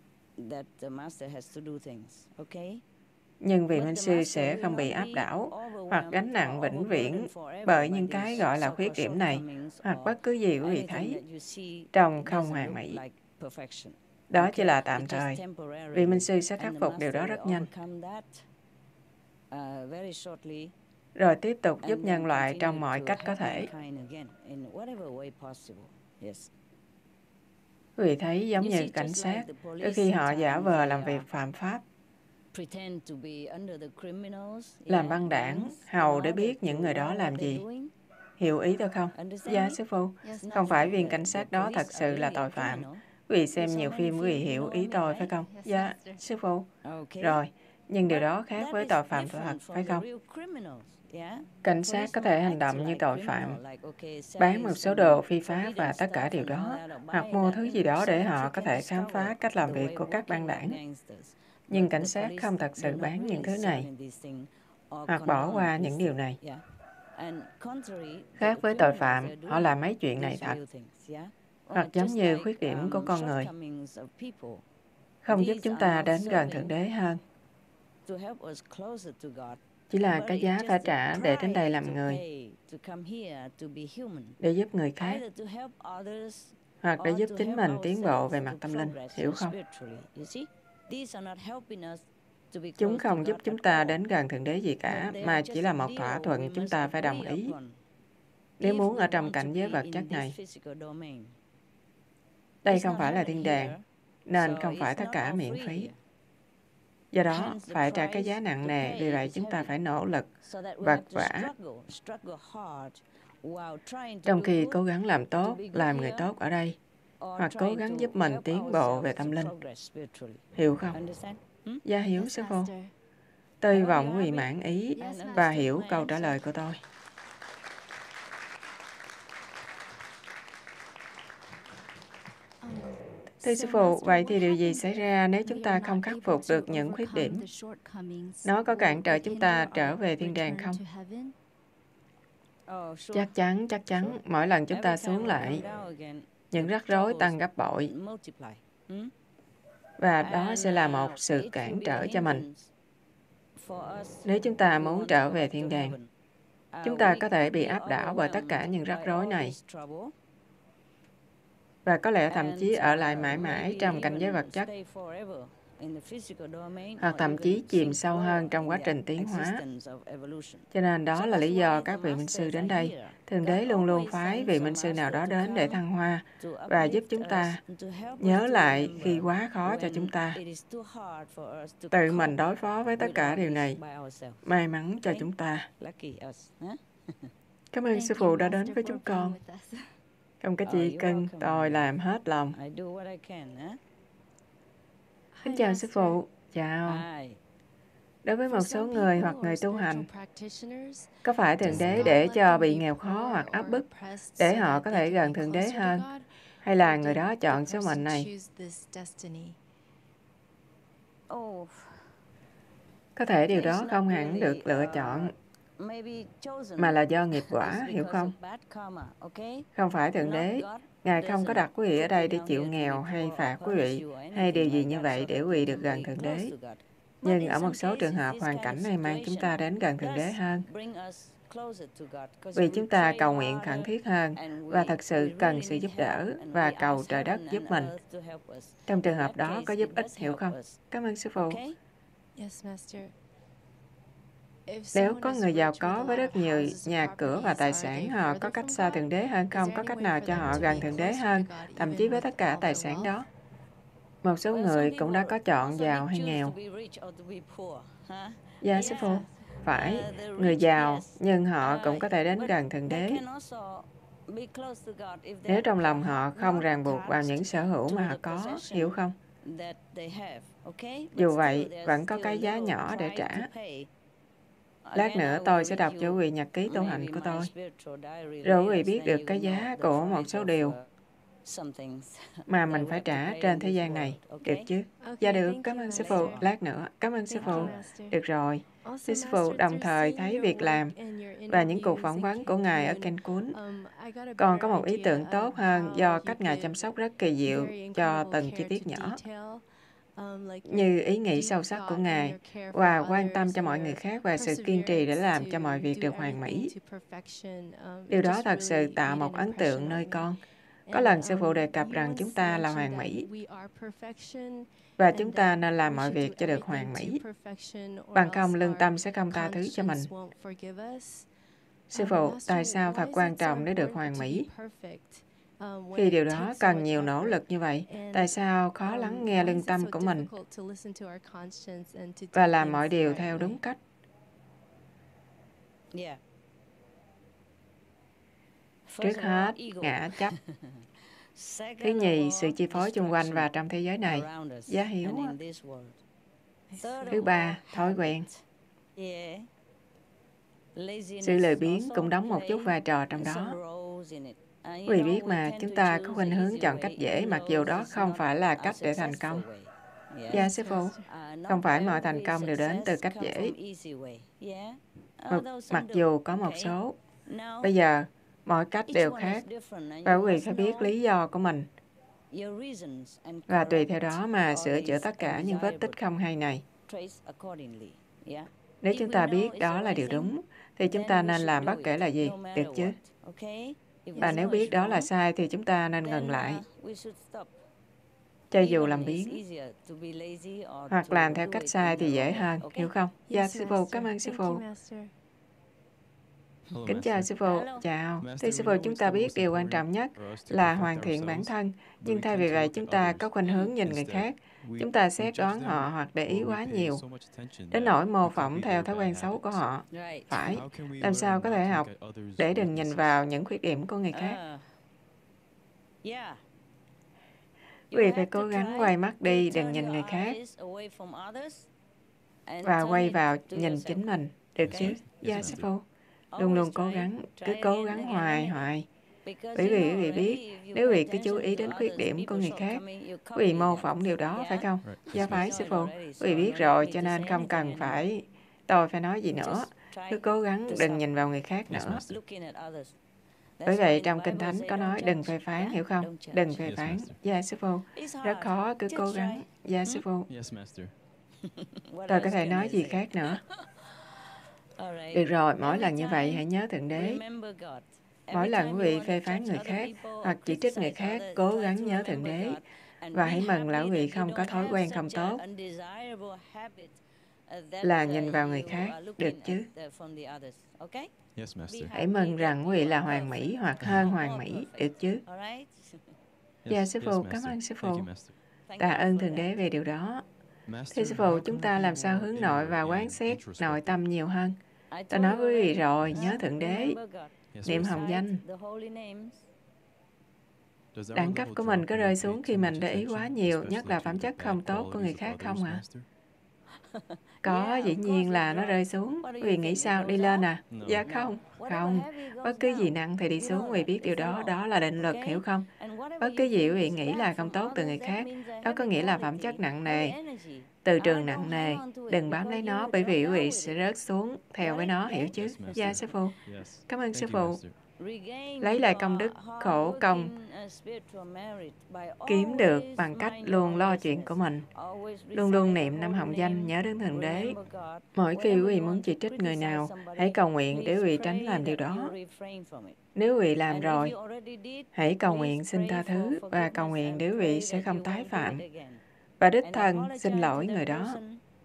Nhưng vị minh sư sẽ không bị áp đảo hoặc gánh nặng vĩnh viễn bởi những cái gọi là khuyết điểm này, hoặc bất cứ gì quý vị thấy trông không hoàn mỹ. Đó chỉ là tạm thời. Vị minh sư sẽ khắc phục điều đó rất nhanh, rồi tiếp tục giúp nhân loại trong mọi cách có thể. Quý vị thấy giống như cảnh sát, đôi khi họ giả vờ làm việc phạm pháp, làm băng đảng, hầu để biết những người đó làm gì. Hiểu ý tôi không? Dạ, sư phụ. Không phải viên cảnh sát đó thật sự là tội phạm. Quý vị xem nhiều phim, quý vị hiểu ý tôi, phải không? Dạ, sư phụ. Rồi, nhưng điều đó khác với tội phạm thật, phải không? Cảnh sát có thể hành động như tội phạm, bán một số đồ phi pháp và tất cả điều đó, hoặc mua thứ gì đó để họ có thể khám phá cách làm việc của các băng đảng. Nhưng cảnh sát không thật sự bán những thứ này, hoặc bỏ qua những điều này. Khác với tội phạm, họ làm mấy chuyện này thật. Hoặc giống như khuyết điểm của con người, không giúp chúng ta đến gần Thượng Đế hơn. Chỉ là cái giá phải trả để đến đây làm người, để giúp người khác, hoặc để giúp chính mình tiến bộ về mặt tâm linh, hiểu không? Chúng không giúp chúng ta đến gần Thượng Đế gì cả, mà chỉ là một thỏa thuận chúng ta phải đồng ý. Nếu muốn ở trong cảnh giới vật chất này, đây không phải là thiên đàng, nên không phải tất cả miễn phí. Do đó, phải trả cái giá nặng nề, vì vậy chúng ta phải nỗ lực, vật vã, trong khi cố gắng làm tốt, làm người tốt ở đây, hoặc cố gắng giúp mình tiến bộ về tâm linh. Hiểu không? Dạ, hiểu, sư phụ. Tôi hy vọng quý vị mãn ý và hiểu câu trả lời của tôi. Thưa sư phụ, vậy thì điều gì xảy ra nếu chúng ta không khắc phục được những khuyết điểm? Nó có cản trở chúng ta trở về thiên đàng không? Chắc chắn, chắc chắn, mỗi lần chúng ta xuống lại, những rắc rối tăng gấp bội. Và đó sẽ là một sự cản trở cho mình. Nếu chúng ta muốn trở về thiên đàng, chúng ta có thể bị áp đảo bởi tất cả những rắc rối này. Và có lẽ thậm chí ở lại mãi mãi trong cảnh giới vật chất, hoặc thậm chí chìm sâu hơn trong quá trình tiến hóa. Cho nên đó là lý do các vị minh sư đến đây. Thượng Đế luôn luôn phái vị minh sư nào đó đến để thăng hoa và giúp chúng ta nhớ lại khi quá khó cho chúng ta tự mình đối phó với tất cả điều này. May mắn cho chúng ta. Cảm ơn sư phụ đã đến với chúng con. Không có gì cưng, tôi làm hết lòng. Xin chào sư phụ. Chào. Đối với một số người hoặc người tu hành, có phải Thượng Đế để cho bị nghèo khó hoặc áp bức để họ có thể gần Thượng Đế hơn? Hay là người đó chọn số mệnh này? Có thể điều đó không hẳn được lựa chọn, mà là do nghiệp quả, hiểu không? Không phải Thượng Đế. Ngài không có đặt quý vị ở đây để chịu nghèo hay phạt quý vị hay điều gì như vậy để quý vị được gần Thượng Đế. Nhưng ở một số trường hợp, hoàn cảnh này mang chúng ta đến gần Thượng Đế hơn. Vì chúng ta cầu nguyện khẩn thiết hơn và thật sự cần sự giúp đỡ và cầu trời đất giúp mình. Trong trường hợp đó có giúp ích, hiểu không? Cảm ơn sư phụ. Nếu có người giàu có với rất nhiều nhà cửa và tài sản, họ có cách xa Thượng Đế hơn không? Có cách nào cho họ gần Thượng Đế hơn, thậm chí với tất cả tài sản đó? Một số người cũng đã có chọn giàu hay nghèo. Dạ, sư phụ. Phải, người giàu, nhưng họ cũng có thể đến gần Thượng Đế. Nếu trong lòng họ không ràng buộc vào những sở hữu mà họ có, hiểu không? Dù vậy, vẫn có cái giá nhỏ để trả. Lát nữa tôi sẽ đọc cho quý vị nhật ký tu hành của tôi. Rồi quý vị biết được cái giá của một số điều mà mình phải trả trên thế gian này. Được chứ? Dạ được, cảm ơn sư phụ. Lát nữa, cảm ơn sư phụ. Được rồi. Thưa sư phụ, đồng thời thấy việc làm và những cuộc phỏng vấn của Ngài ở Cancun, còn có một ý tưởng tốt hơn do cách Ngài chăm sóc rất kỳ diệu cho từng chi tiết nhỏ, như ý nghĩ sâu sắc của Ngài và quan tâm cho mọi người khác và sự kiên trì để làm cho mọi việc được hoàn mỹ. Điều đó thật sự tạo một ấn tượng nơi con. Có lần sư phụ đề cập rằng chúng ta là hoàn mỹ và chúng ta nên làm mọi việc cho được hoàn mỹ. Bằng không, lương tâm sẽ không tha thứ cho mình. Sư phụ, tại sao thật quan trọng để được hoàn mỹ? Khi điều đó cần nhiều nỗ lực như vậy, tại sao khó lắng nghe lương tâm của mình và làm mọi điều theo đúng cách? Trước hết, ngã chấp. Thứ nhì, sự chi phối xung quanh và trong thế giới này. Giá hiếu. Thứ ba, thói quen. Sự lười biếng cũng đóng một chút vai trò trong đó. Quý vị biết mà, chúng ta có khuynh hướng chọn cách dễ mặc dù đó không phải là cách để thành công. Dạ, sư phụ. Không phải mọi thành công đều đến từ cách dễ. Mặc, mặc dù có một số. Bây giờ, mọi cách đều khác. Và quý vị phải biết lý do của mình. Và tùy theo đó mà sửa chữa tất cả những vết tích không hay này. Nếu chúng ta biết đó là điều đúng, thì chúng ta nên làm bất kể là gì, được chứ? Và nếu biết đó là sai thì chúng ta nên ngừng lại. Cho dù làm biếng, hoặc làm theo cách sai thì dễ hơn, hiểu không? Dạ, sư phụ, cảm ơn sư phụ. Kính chào sư phụ, chào. Thì sư phụ, chúng ta biết điều quan trọng nhất là hoàn thiện bản thân, nhưng thay vì vậy chúng ta có khuynh hướng nhìn người khác. Chúng ta xét đoán họ hoặc để ý quá nhiều, đến nỗi mô phỏng theo thói quen xấu của họ. Phải, làm sao có thể học để đừng nhìn vào những khuyết điểm của người khác? Quý vị phải cố gắng quay mắt đi, đừng nhìn người khác, và quay vào nhìn chính mình, được chứ? Dạ, sư phụ. Luôn luôn cố gắng, cứ cố gắng hoài hoài. Bởi vì quý vị biết, nếu quý vị cứ chú ý đến khuyết điểm của người khác, quý vị mô phỏng điều đó, phải không? Dạ phải, sư phụ. Quý vị biết rồi, cho nên không cần phải tôi phải nói gì nữa. Cứ cố gắng đừng nhìn vào người khác nữa. Bởi vậy, trong Kinh Thánh có nói đừng phê phán, hiểu không? Đừng phê phán. Dạ, sư phụ. Rất khó, cứ cố gắng. Dạ, sư phụ. Tôi có thể nói gì khác nữa? Được rồi, mỗi lần như vậy hãy nhớ Thượng Đế. Mỗi lần quý vị phê phán người khác hoặc chỉ trích người khác, cố gắng nhớ Thượng Đế. Và hãy mừng là quý vị không có thói quen không tốt là nhìn vào người khác, được chứ? Hãy mừng rằng quý vị là hoàn mỹ hoặc hơn hoàn mỹ, được chứ? Dạ, sư phụ, cảm ơn sư phụ. Tạ ơn Thượng Đế về điều đó. Thưa sư phụ, chúng ta làm sao hướng nội và quán xét nội tâm nhiều hơn? Tôi nói với quý vị rồi, nhớ Thượng Đế, niệm hồng danh. Đẳng cấp của mình có rơi xuống khi mình để ý quá nhiều, nhất là phẩm chất không tốt của người khác không ạ? À? Có, dĩ nhiên là nó rơi xuống. Quý vị nghĩ sao? Đi lên à? Dạ không. Không. Bất cứ gì nặng thì đi xuống. Quý vị biết điều đó. Đó là định luật, hiểu không? Bất cứ gì quý vị nghĩ là không tốt từ người khác, đó có nghĩa là phẩm chất nặng nề, từ trường nặng nề. Đừng bám lấy nó, bởi vì quý vị sẽ rớt xuống theo với nó, hiểu chứ? Dạ, sư phụ. Cảm ơn sư phụ. Lấy lại công đức khổ công kiếm được bằng cách luôn lo chuyện của mình. Luôn luôn niệm năm hồng danh, nhớ đến Thượng Đế. Mỗi khi quý vị muốn chỉ trích người nào, hãy cầu nguyện để quý vị tránh làm điều đó. Nếu quý vị làm rồi, hãy cầu nguyện xin tha thứ và cầu nguyện để quý vị sẽ không tái phạm. Và đích thân xin lỗi người đó.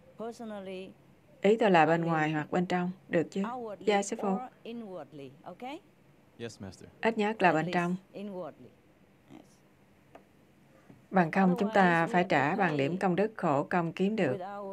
Ý tôi là bên ngoài hoặc bên trong, được chứ? Dạ, sư phụ. Ít nhất là bên trong. Bằng không chúng ta phải trả bằng điểm công đức khổ công kiếm được.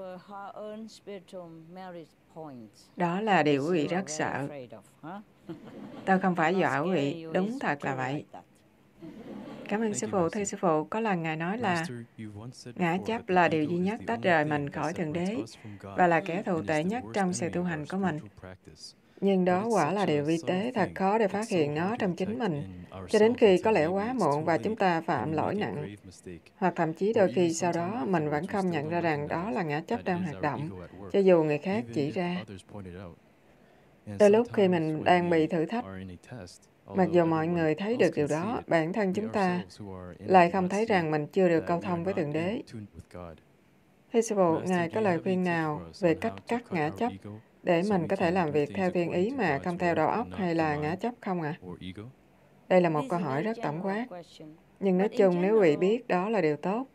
Đó là điều quý vị rất sợ. Tôi không phải dọa quý vị, đúng thật là vậy. Cảm ơn Sư Phụ. Thưa Sư Phụ, có lần Ngài nói là ngã chấp là điều duy nhất tách rời mình khỏi Thượng Đế và là kẻ thù tệ nhất trong sự tu hành của mình. Nhưng đó quả là điều vi tế, thật khó để phát hiện nó trong chính mình, cho đến khi có lẽ quá muộn và chúng ta phạm lỗi nặng. Hoặc thậm chí đôi khi sau đó mình vẫn không nhận ra rằng đó là ngã chấp đang hoạt động, cho dù người khác chỉ ra. Đôi lúc khi mình đang bị thử thách, mặc dù mọi người thấy được điều đó, bản thân chúng ta lại không thấy rằng mình chưa được câu thông với Thượng Đế. Thưa Sư Phụ, Ngài có lời khuyên nào về cách cắt ngã chấp để mình có thể làm việc theo thiên ý mà không theo đầu óc hay là ngã chấp không ạ? À? Đây là một câu hỏi rất tổng quát. Nhưng nói chung nếu quý vị biết đó là điều tốt,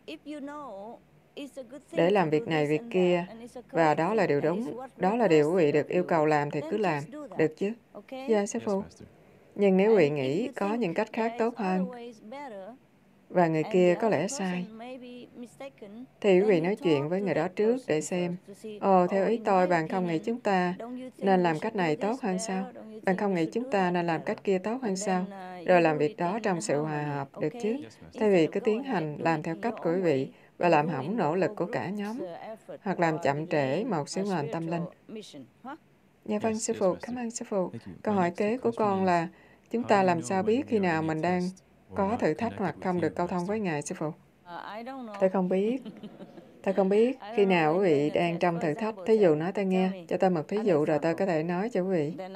để làm việc này việc kia, và đó là điều đúng, đó là điều quý vị được yêu cầu làm thì cứ làm, được chứ? Dạ, Sư Phụ. Nhưng nếu quý vị nghĩ có những cách khác tốt hơn, và người kia có lẽ sai, thì quý vị nói chuyện với người đó trước để xem, ồ, theo ý tôi, bạn không nghĩ chúng ta nên làm cách này tốt hơn sao? Bạn không nghĩ chúng ta nên làm cách kia tốt hơn sao? Rồi làm việc đó trong sự hòa hợp, được chứ? Thay vì cứ tiến hành làm theo cách của quý vị và làm hỏng nỗ lực của cả nhóm, hoặc làm chậm trễ một sứ mệnh tâm linh. Dạ vâng, Sư Phụ, cảm ơn Sư Phụ. Câu hỏi kế của con là, chúng ta làm sao biết khi nào mình đang có thử thách hoặc không được câu thông với Ngài, Sư Phụ? Tôi không biết. Tôi không biết khi nào quý vị đang trong thử thách. Thí dụ nói tôi nghe, cho tôi một thí dụ rồi tôi có thể nói cho quý vị.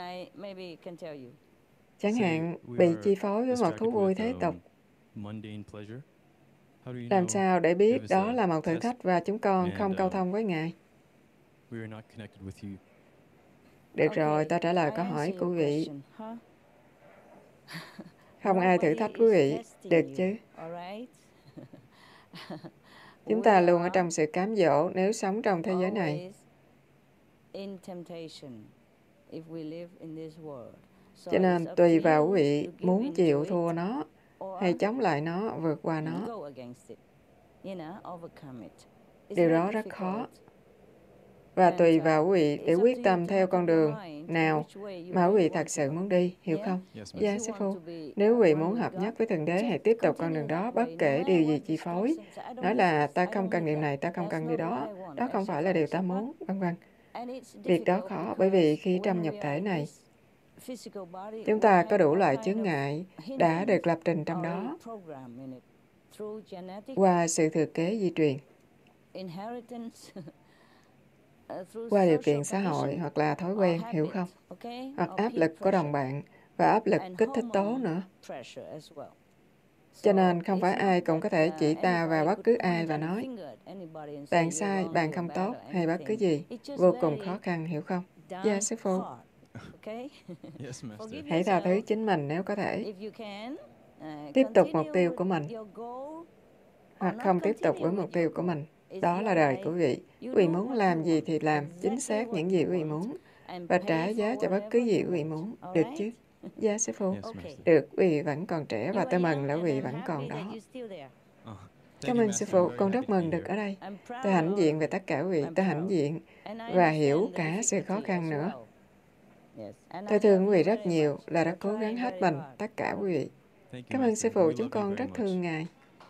Chẳng hạn, bị chi phối với một thú vui thế tục. Làm sao để biết đó là một thử thách và chúng con không câu thông với Ngài? Được rồi, tôi trả lời câu hỏi của quý vị. Không ai thử thách quý vị, được chứ? Chúng ta luôn ở trong sự cám dỗ nếu sống trong thế giới này. Cho nên tùy vào quý vị muốn chịu thua nó, hay chống lại nó, vượt qua nó. Điều đó rất khó. Và tùy vào quý vị để quyết tâm theo con đường nào mà quý vị thật sự muốn đi, hiểu không? Dạ, yeah, Sư Phụ. Nếu quý vị muốn hợp nhất với Thượng Đế, hãy tiếp tục con đường đó, bất kể điều gì chi phối. Nói là ta không cần điều này, ta không cần điều đó. Đó không phải là điều ta muốn, vân vân. Việc đó khó bởi vì khi trong nhập thể này, chúng ta có đủ loại chướng ngại đã được lập trình trong đó qua sự thừa kế di truyền, qua điều kiện xã hội hoặc là thói quen, hiểu không? Hoặc áp lực của đồng bạn và áp lực kích thích tố nữa. Cho nên không phải ai cũng có thể chỉ ta vào bất cứ ai và nói bạn sai, bạn không tốt hay bất cứ gì. Vô cùng khó khăn, hiểu không? Dạ, Sư Phụ. Hãy tha thứ chính mình nếu có thể. Tiếp tục mục tiêu của mình hoặc không tiếp tục với mục tiêu của mình. Đó là đời của quý vị. Quý vị muốn làm gì thì làm chính xác những gì quý vị muốn và trả giá cho bất cứ gì quý vị muốn. Được chứ? Dạ, Sư Phụ. Được, quý vị vẫn còn trẻ và tôi mừng là quý vị vẫn còn đó. Cảm ơn Sư Phụ, con rất mừng được ở đây. Tôi hãnh diện về tất cả quý vị. Tôi hãnh diện và hiểu cả sự khó khăn nữa. Tôi thương quý vị rất nhiều, là đã cố gắng hết mình, tất cả quý vị. Cảm ơn Sư Phụ, chúng con rất thương Ngài.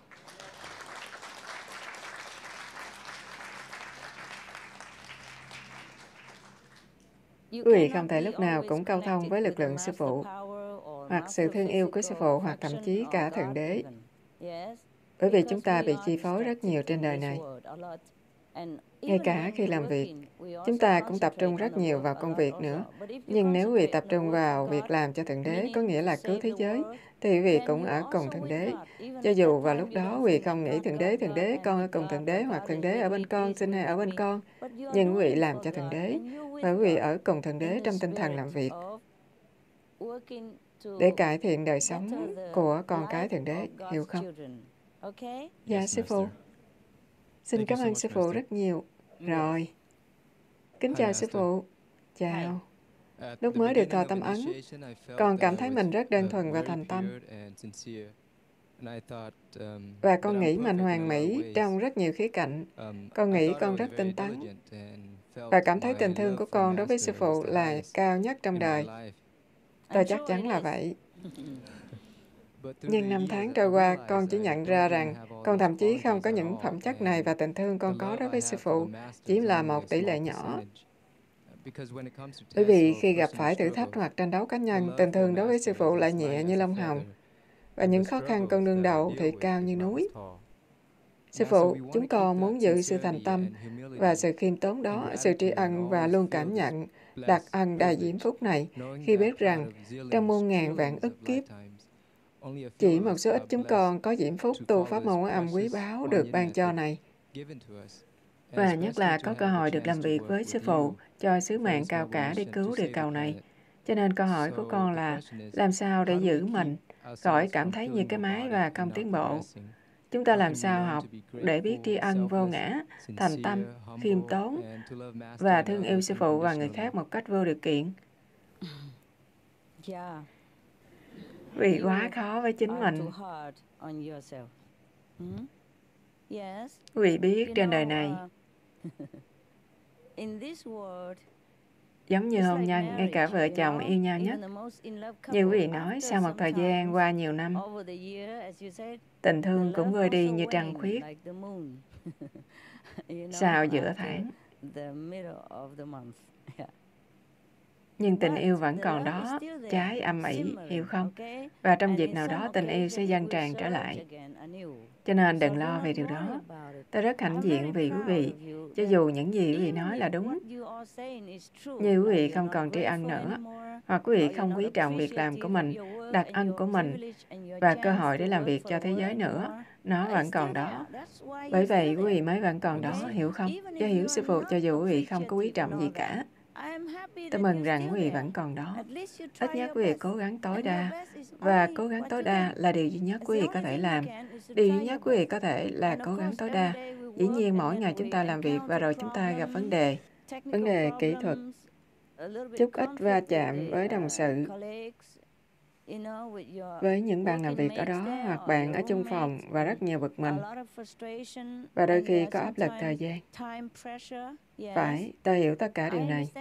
Quý vị không thể lúc nào cũng câu thông với lực lượng Sư Phụ, hoặc sự thương yêu của Sư Phụ, hoặc thậm chí cả Thượng Đế. Bởi vì chúng ta bị chi phối rất nhiều trên đời này. Ngay cả khi làm việc, chúng ta cũng tập trung rất nhiều vào công việc nữa. Nhưng nếu quý vị tập trung vào việc làm cho Thượng Đế, có nghĩa là cứu thế giới, thì quý vị cũng ở cùng Thượng Đế. Cho dù vào lúc đó quý vị không nghĩ Thượng Đế, Thượng Đế, con ở cùng Thượng Đế, hoặc Thượng Đế ở bên con, xin hãy ở bên con. Nhưng quý vị làm cho Thượng Đế, và quý vị ở cùng Thượng Đế trong tinh thần làm việc, để cải thiện đời sống của con cái Thượng Đế, hiểu không? Dạ, Sư Phụ. Xin cảm ơn Sư Phụ rất nhiều. Rồi. Kính chào Sư Phụ. Chào. Lúc mới được thọ tâm ấn, con cảm thấy mình rất đơn thuần và thành tâm. Và con nghĩ mình hoàn mỹ trong rất nhiều khía cạnh. Con nghĩ con rất tinh tấn và cảm thấy tình thương của con đối với sư phụ là cao nhất trong đời. Tôi chắc chắn là vậy. Nhưng năm tháng trôi qua, con chỉ nhận ra rằng con thậm chí không có những phẩm chất này và tình thương con có đối với sư phụ chỉ là một tỷ lệ nhỏ. Bởi vì khi gặp phải thử thách hoặc tranh đấu cá nhân, tình thương đối với sư phụ lại nhẹ như lông hồng. Và những khó khăn con đương đầu thì cao như núi. Sư phụ, chúng con muốn giữ sự thành tâm và sự khiêm tốn đó, sự tri ân và luôn cảm nhận đặc ân đại diễm phúc này khi biết rằng trong muôn ngàn vạn ức kiếp, chỉ một số ít chúng con có diễm phúc tu pháp môn âm quý báu được ban cho này. Và nhất là có cơ hội được làm việc với sư phụ cho sứ mạng cao cả để cứu địa cầu này. Cho nên câu hỏi của con là làm sao để giữ mình khỏi cảm thấy như cái máy và không tiến bộ. Chúng ta làm sao học để biết tri ân vô ngã, thành tâm, khiêm tốn và thương yêu sư phụ và người khác một cách vô điều kiện. Vì quá khó với chính mình. Vì biết trên đời này, giống như hôn nhân, ngay cả vợ chồng yêu nhau nhất. Như quý vị nói, sau một thời gian qua nhiều năm, tình thương cũng vơi đi như trăng khuyết sau giữa tháng. Nhưng tình yêu vẫn còn đó, cháy âm ỉ, hiểu không? Và trong dịp nào đó tình yêu sẽ dâng tràn trở lại. Cho nên đừng lo về điều đó. Tôi rất hãnh diện vì quý vị, cho dù những gì quý vị nói là đúng. Như quý vị không còn tri ân nữa, hoặc quý vị không quý trọng việc làm của mình, đặc ân của mình, và cơ hội để làm việc cho thế giới nữa, nó vẫn còn đó. Bởi vậy quý vị mới vẫn còn đó, hiểu không? Cho hiểu sư phụ cho dù quý vị không có quý trọng gì cả. Tôi mừng rằng quý vị vẫn còn đó. Ít nhất quý vị cố gắng tối đa. Và cố gắng tối đa là điều duy nhất quý vị có thể làm. Điều duy nhất quý vị có thể là cố gắng tối đa. Dĩ nhiên mỗi ngày chúng ta làm việc và rồi chúng ta gặp vấn đề. Vấn đề kỹ thuật, chút ít va chạm với đồng sự, với những bạn làm việc ở đó hoặc bạn ở chung phòng và rất nhiều bực mình. Và đôi khi có áp lực thời gian. Phải, tôi hiểu tất cả điều này.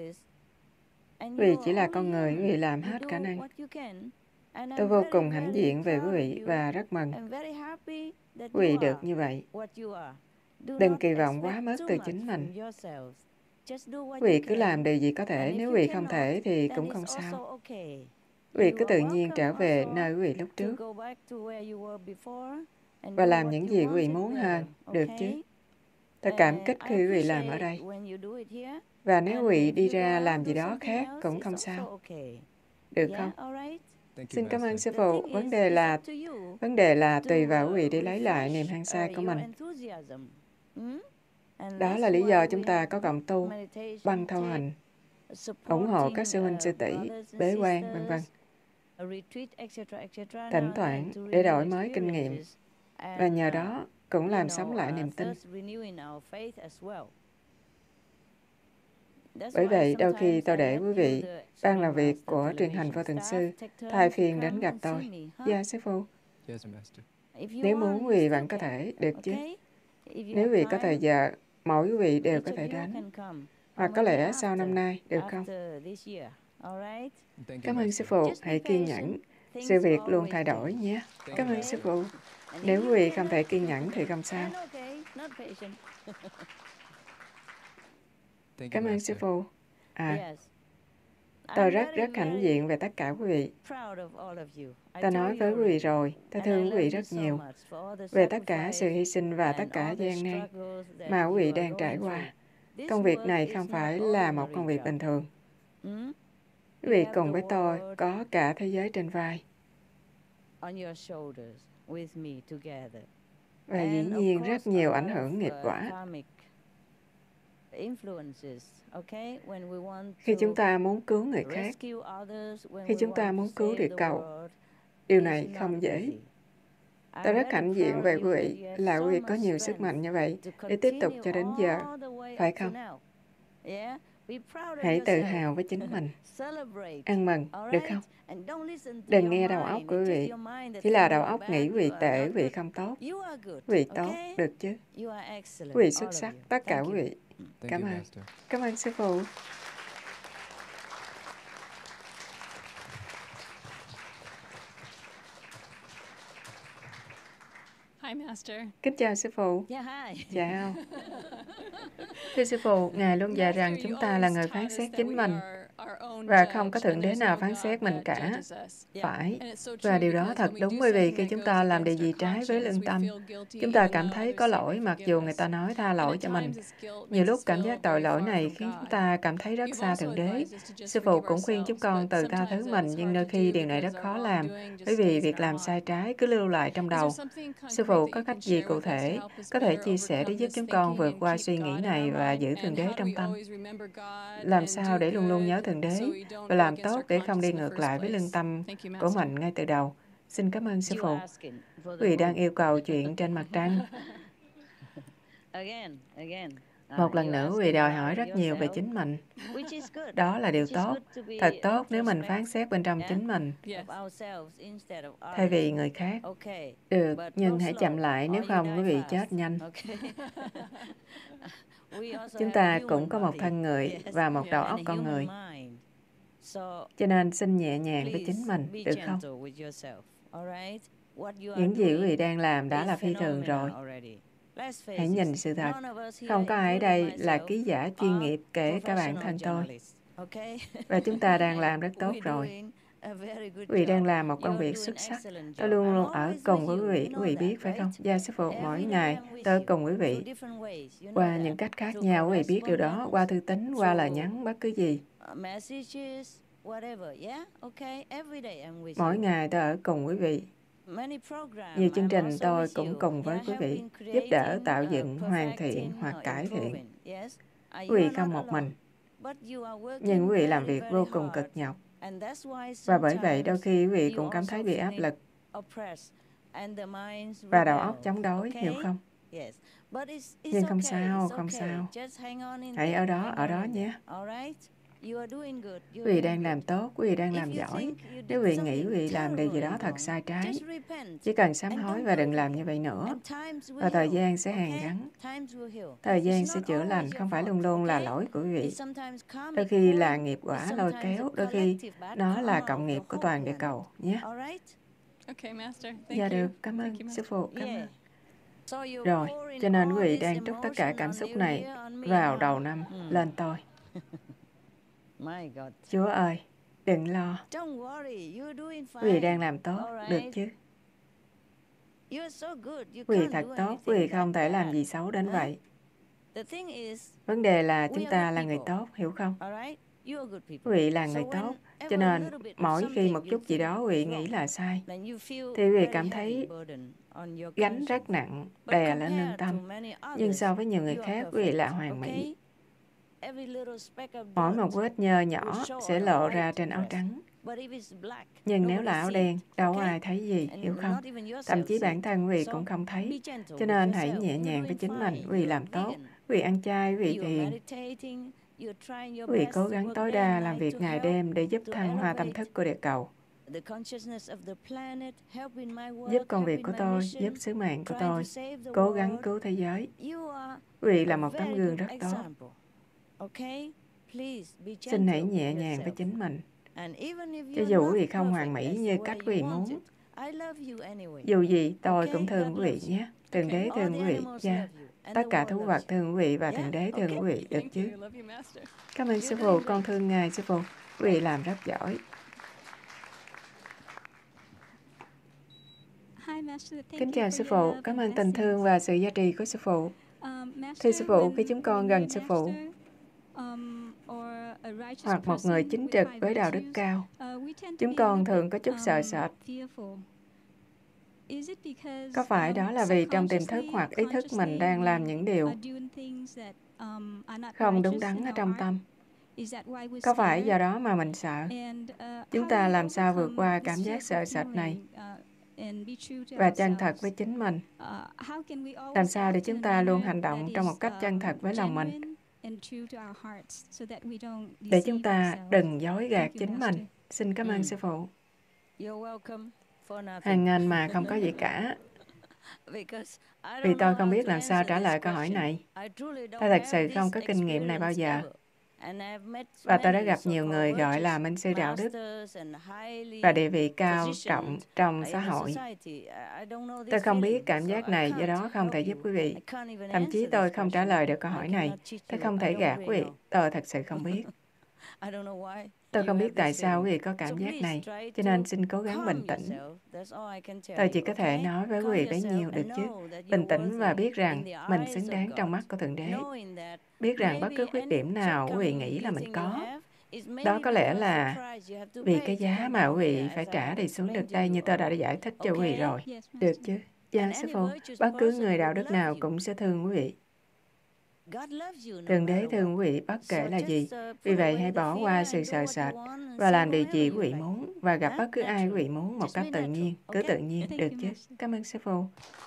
Vì chỉ là con người, quý vị làm hết khả năng. Tôi vô cùng hãnh diện về quý vị và rất mừng. Quý vị được như vậy. Đừng kỳ vọng quá mức từ chính mình. Quý vị cứ làm điều gì có thể, nếu quý vị không thể thì cũng không sao. Quý vị cứ tự nhiên trở về nơi quý vị lúc trước và làm những gì quý vị muốn hơn, được chứ? Tôi cảm kích khi quý vị làm ở đây. Và nếu quý vị đi ra làm gì đó khác cũng không sao. Được không? Xin cảm ơn sư phụ. Vấn đề là vấn đề là tùy vào quý vị để lấy lại niềm hăng say của mình. Đó là lý do chúng ta có cộng tu, băng thâu hành, ủng hộ các sư huynh sư tỷ, bế quan, vân vân. Thỉnh thoảng để đổi mới kinh nghiệm và nhờ đó cũng làm sống lại niềm tin. Bởi vậy, đôi khi tôi để quý vị ban làm việc của truyền hành vô thường sư thay phiên đến gặp tôi. Dạ, sư phụ. Nếu muốn quý vị vẫn có thể, được chứ? Nếu quý vị có thời giờ, mỗi quý vị đều có thể đến. Hoặc có lẽ sau năm nay, được không? Cảm ơn sư phụ, hãy kiên nhẫn. Sự việc luôn thay đổi nhé. Cảm ơn sư phụ. Nếu quý vị không thể kiên nhẫn thì không sao. Cảm ơn sư phụ. À, tôi rất rất hãnh diện về tất cả quý vị. Ta nói với quý vị rồi, ta thương quý vị rất nhiều về tất cả sự hy sinh và tất cả gian nan mà quý vị đang trải qua. Công việc này không phải là một công việc bình thường. Quý vị cùng với tôi có cả thế giới trên vai. Và dĩ nhiên rất nhiều ảnh hưởng nghiệp quả. Khi chúng ta muốn cứu người khác, khi chúng ta muốn cứu địa cầu, điều này không dễ. Tôi rất hãnh diện về quý vị là quý vị có nhiều sức mạnh như vậy để tiếp tục cho đến giờ, phải không? Hãy tự hào với chính mình. Ăn mừng, được không? Đừng nghe đầu óc của quý vị. Chỉ là đầu óc nghĩ quý vị tệ, quý vị không tốt. Quý vị tốt, được chứ? Quý vị xuất sắc, tất cả quý vị. Cảm ơn. Cảm ơn sư phụ. Hi, Master. Kính chào sư phụ. Yeah, hi. Chào. Thưa sư phụ, Ngài luôn dạy rằng chúng ta là người phán xét chính mình và không có thượng đế nào phán xét mình cả. Phải. Và điều đó thật đúng, bởi vì khi chúng ta làm điều gì trái với lương tâm, chúng ta cảm thấy có lỗi mặc dù người ta nói tha lỗi cho mình. Nhiều lúc cảm giác tội lỗi này khiến chúng ta cảm thấy rất xa thượng đế. Sư phụ cũng khuyên chúng con từ tha thứ mình, nhưng đôi khi điều này rất khó làm, bởi vì việc làm sai trái cứ lưu lại trong đầu. Sư phụ có cách gì cụ thể có thể chia sẻ để giúp chúng con vượt qua suy nghĩ này và giữ thượng đế trong tâm? Làm sao để luôn luôn nhớ thượng đế và làm tốt để không đi ngược lại với lương tâm của mình ngay từ đầu? Xin cảm ơn sư phụ. Quý vị đang yêu cầu chuyện trên mặt trăng. Một lần nữa, quý vị đòi hỏi rất nhiều về chính mình. Đó là điều tốt. Thật tốt nếu mình phán xét bên trong chính mình, thay vì người khác. Được, nhưng hãy chậm lại, nếu không quý vị chết nhanh. Chúng ta cũng có một thân người và một đầu óc con người. Cho nên xin nhẹ nhàng với chính mình, được không? Những gì quý vị đang làm đã là phi thường rồi. Hãy nhìn sự thật. Không có ai ở đây là ký giả chuyên nghiệp, kể cả bản thân tôi. Và chúng ta đang làm rất tốt rồi. Quý vị đang làm một công việc xuất sắc. Tôi luôn luôn ở cùng với quý vị. Quý vị biết phải không? Dạ sư phụ, mỗi ngày tôi ở cùng quý vị. Qua những cách khác nhau, quý vị biết điều đó. Qua thư tín, qua lời nhắn, bất cứ gì. Mỗi ngày tôi ở cùng quý vị. Nhiều chương trình tôi cũng cùng với quý vị, giúp đỡ tạo dựng, hoàn thiện hoặc cải thiện. Quý vị không một mình, nhưng quý vị làm việc vô cùng cực nhọc. Và bởi vậy đôi khi quý vị cũng cảm thấy bị áp lực và đầu óc chống đối, hiểu không? Nhưng không sao, không sao. Hãy ở đó, ở đó nhé. Quý vị đang làm tốt, quý vị đang làm giỏi. Nếu quý vị nghĩ quý vị làm điều gì đó thật sai trái, chỉ cần sám hối và đừng làm như vậy nữa. Và thời gian sẽ hàn gắn. Thời gian sẽ chữa lành, không phải luôn luôn là lỗi của quý vị. Đôi khi là nghiệp quả lôi kéo, đôi khi nó là cộng nghiệp của toàn địa cầu, nhé. Dạ được, cảm ơn, sư phụ, cảm ơn. Rồi, cho nên quý vị đang trút tất cả cảm xúc này vào đầu năm lên tôi. Chúa ơi, đừng lo. Quý vị đang làm tốt, được chứ? Quý vị thật tốt, quý vị không thể làm gì xấu đến vậy. Vấn đề là chúng ta là người tốt, hiểu không? Quý vị là người tốt, cho nên mỗi khi một chút gì đó quý vị nghĩ là sai, thì quý vị cảm thấy gánh rất nặng, đè lên lương tâm. Nhưng so với nhiều người khác, quý vị là hoàn mỹ. Mỗi một vết nhơ nhỏ sẽ lộ ra trên áo trắng. Nhưng nếu là áo đen, đâu có ai thấy gì, hiểu không? Thậm chí bản thân quý vị cũng không thấy. Cho nên hãy nhẹ nhàng với chính mình, quý vị làm tốt, quý vị ăn chay, quý vị thiền. Quý vị cố gắng tối đa làm việc ngày đêm để giúp thăng hoa tâm thức của địa cầu. Giúp công việc của tôi, giúp sứ mệnh của tôi, cố gắng cứu thế giới. Quý vị là một tấm gương rất tốt. Xin hãy nhẹ nhàng với chính mình. Cho dù quý vị không hoàn mỹ như cách quý vị muốn, dù gì tôi cũng thương quý vị nhé. Thượng đế thương quý vị, yeah. Tất cả thú vật thương quý vị và Thượng đế thương quý vị, được chứ? Cảm ơn sư phụ, con thương ngài sư phụ. Quý vị làm rất giỏi. Kính chào sư phụ, cảm ơn tình thương và sự gia trì của sư phụ. Thưa sư phụ, khi chúng con gần sư phụ, hoặc một người chính trực với đạo đức cao, chúng con thường có chút sợ sệt. Có phải đó là vì trong tiềm thức hoặc ý thức mình đang làm những điều không đúng đắn ở trong tâm? Có phải do đó mà mình sợ? Chúng ta làm sao vượt qua cảm giác sợ sệt này và chân thật với chính mình? Làm sao để chúng ta luôn hành động trong một cách chân thật với lòng mình để chúng ta đừng dối gạt chính mình. Xin cảm ơn Ừ. sư phụ. You're welcome for nothing. Hàng ngàn mà không có gì cả. Vì tôi không biết làm sao trả lời câu hỏi này. Tôi thật sự không có kinh nghiệm này bao giờ. Và tôi đã gặp nhiều người gọi là minh sư đạo đức và địa vị cao trọng trong xã hội. Tôi không biết cảm giác này, do đó không thể giúp quý vị. Thậm chí tôi không trả lời được câu hỏi này. Tôi không thể gạt quý vị. Tôi thật sự không biết. Tôi không biết tại sao quý vị có cảm giác này, cho nên xin cố gắng bình tĩnh. Tôi chỉ có thể nói với quý vị bấy nhiêu được chứ. Bình tĩnh và biết rằng mình xứng đáng trong mắt của Thượng Đế. Biết rằng bất cứ khuyết điểm nào quý vị nghĩ là mình có, đó có lẽ là vì cái giá mà quý vị phải trả để xuống được đây, như tôi đã giải thích cho quý vị rồi. Được chứ? Dạ, sư phụ. Bất cứ người đạo đức nào cũng sẽ thương quý vị. Thượng Đế thương quý vị bất kể là gì. Vì vậy hãy bỏ qua sự sợ sệt và làm điều gì quý vị muốn và gặp bất cứ ai quý vị muốn một cách tự nhiên, cứ tự nhiên, được chứ? Cảm ơn sư phụ.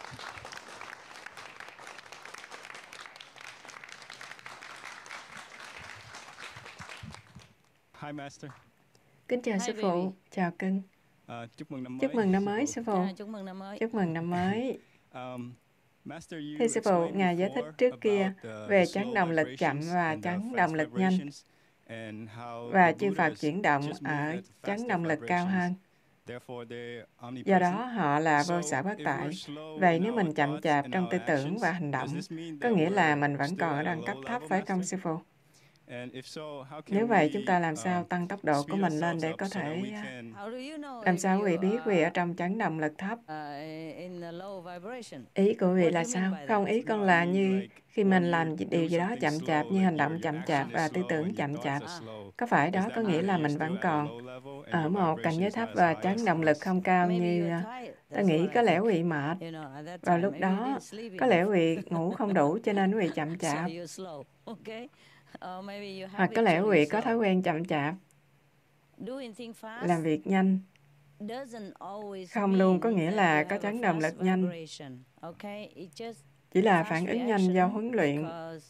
Hi, Master. Kính chào sư phụ, chào cưng. Uh, chúc mừng năm mới. Chúc mừng năm mới sư phụ. Chúc mừng năm mới. Chúc mừng năm mới. Um, Master, you Thưa sư phụ, explained Ngài giải thích trước kia about, uh, về the chấn slow động lực chậm vibrations và and the chấn fast động lực nhanh, vibrations and how và the chư Phật Buddhas chuyển động just move ở at chấn faster động lực cao vibrations. hơn. Therefore, they're Do omnipresent. đó họ là vô So, sở bất if tại. we're slow Vậy in nếu our mình chậm thoughts chạp and trong our tư tưởng actions, và hành does động, this mean có that nghĩa là we're mình vẫn still còn ở at a đẳng cấp low thấp level, phải không Master? sư phụ? And if so, how can Nếu vậy chúng ta we, làm sao um, tăng tốc độ của speed mình lên ourselves để up có so that thể we à, can làm sao quý vị biết quý vị ở trong chấn động lực thấp? Ý của quý vị là sao? Không, ý con là như khi mình làm điều gì đó chậm chạp, như hành động chậm chạp và tư tưởng chậm chạp. Có phải đó có nghĩa là mình vẫn còn ở một cảnh giới thấp và chấn động lực không cao như... Tôi nghĩ có lẽ quý vị mệt. Vào lúc đó, có lẽ quý vị ngủ không đủ cho nên quý vị chậm chạp. Hoặc có lẽ quý vị có thói quen chậm chạp, làm việc nhanh. Không luôn có nghĩa là có chấn động lực nhanh. Chỉ là phản ứng nhanh do huấn luyện,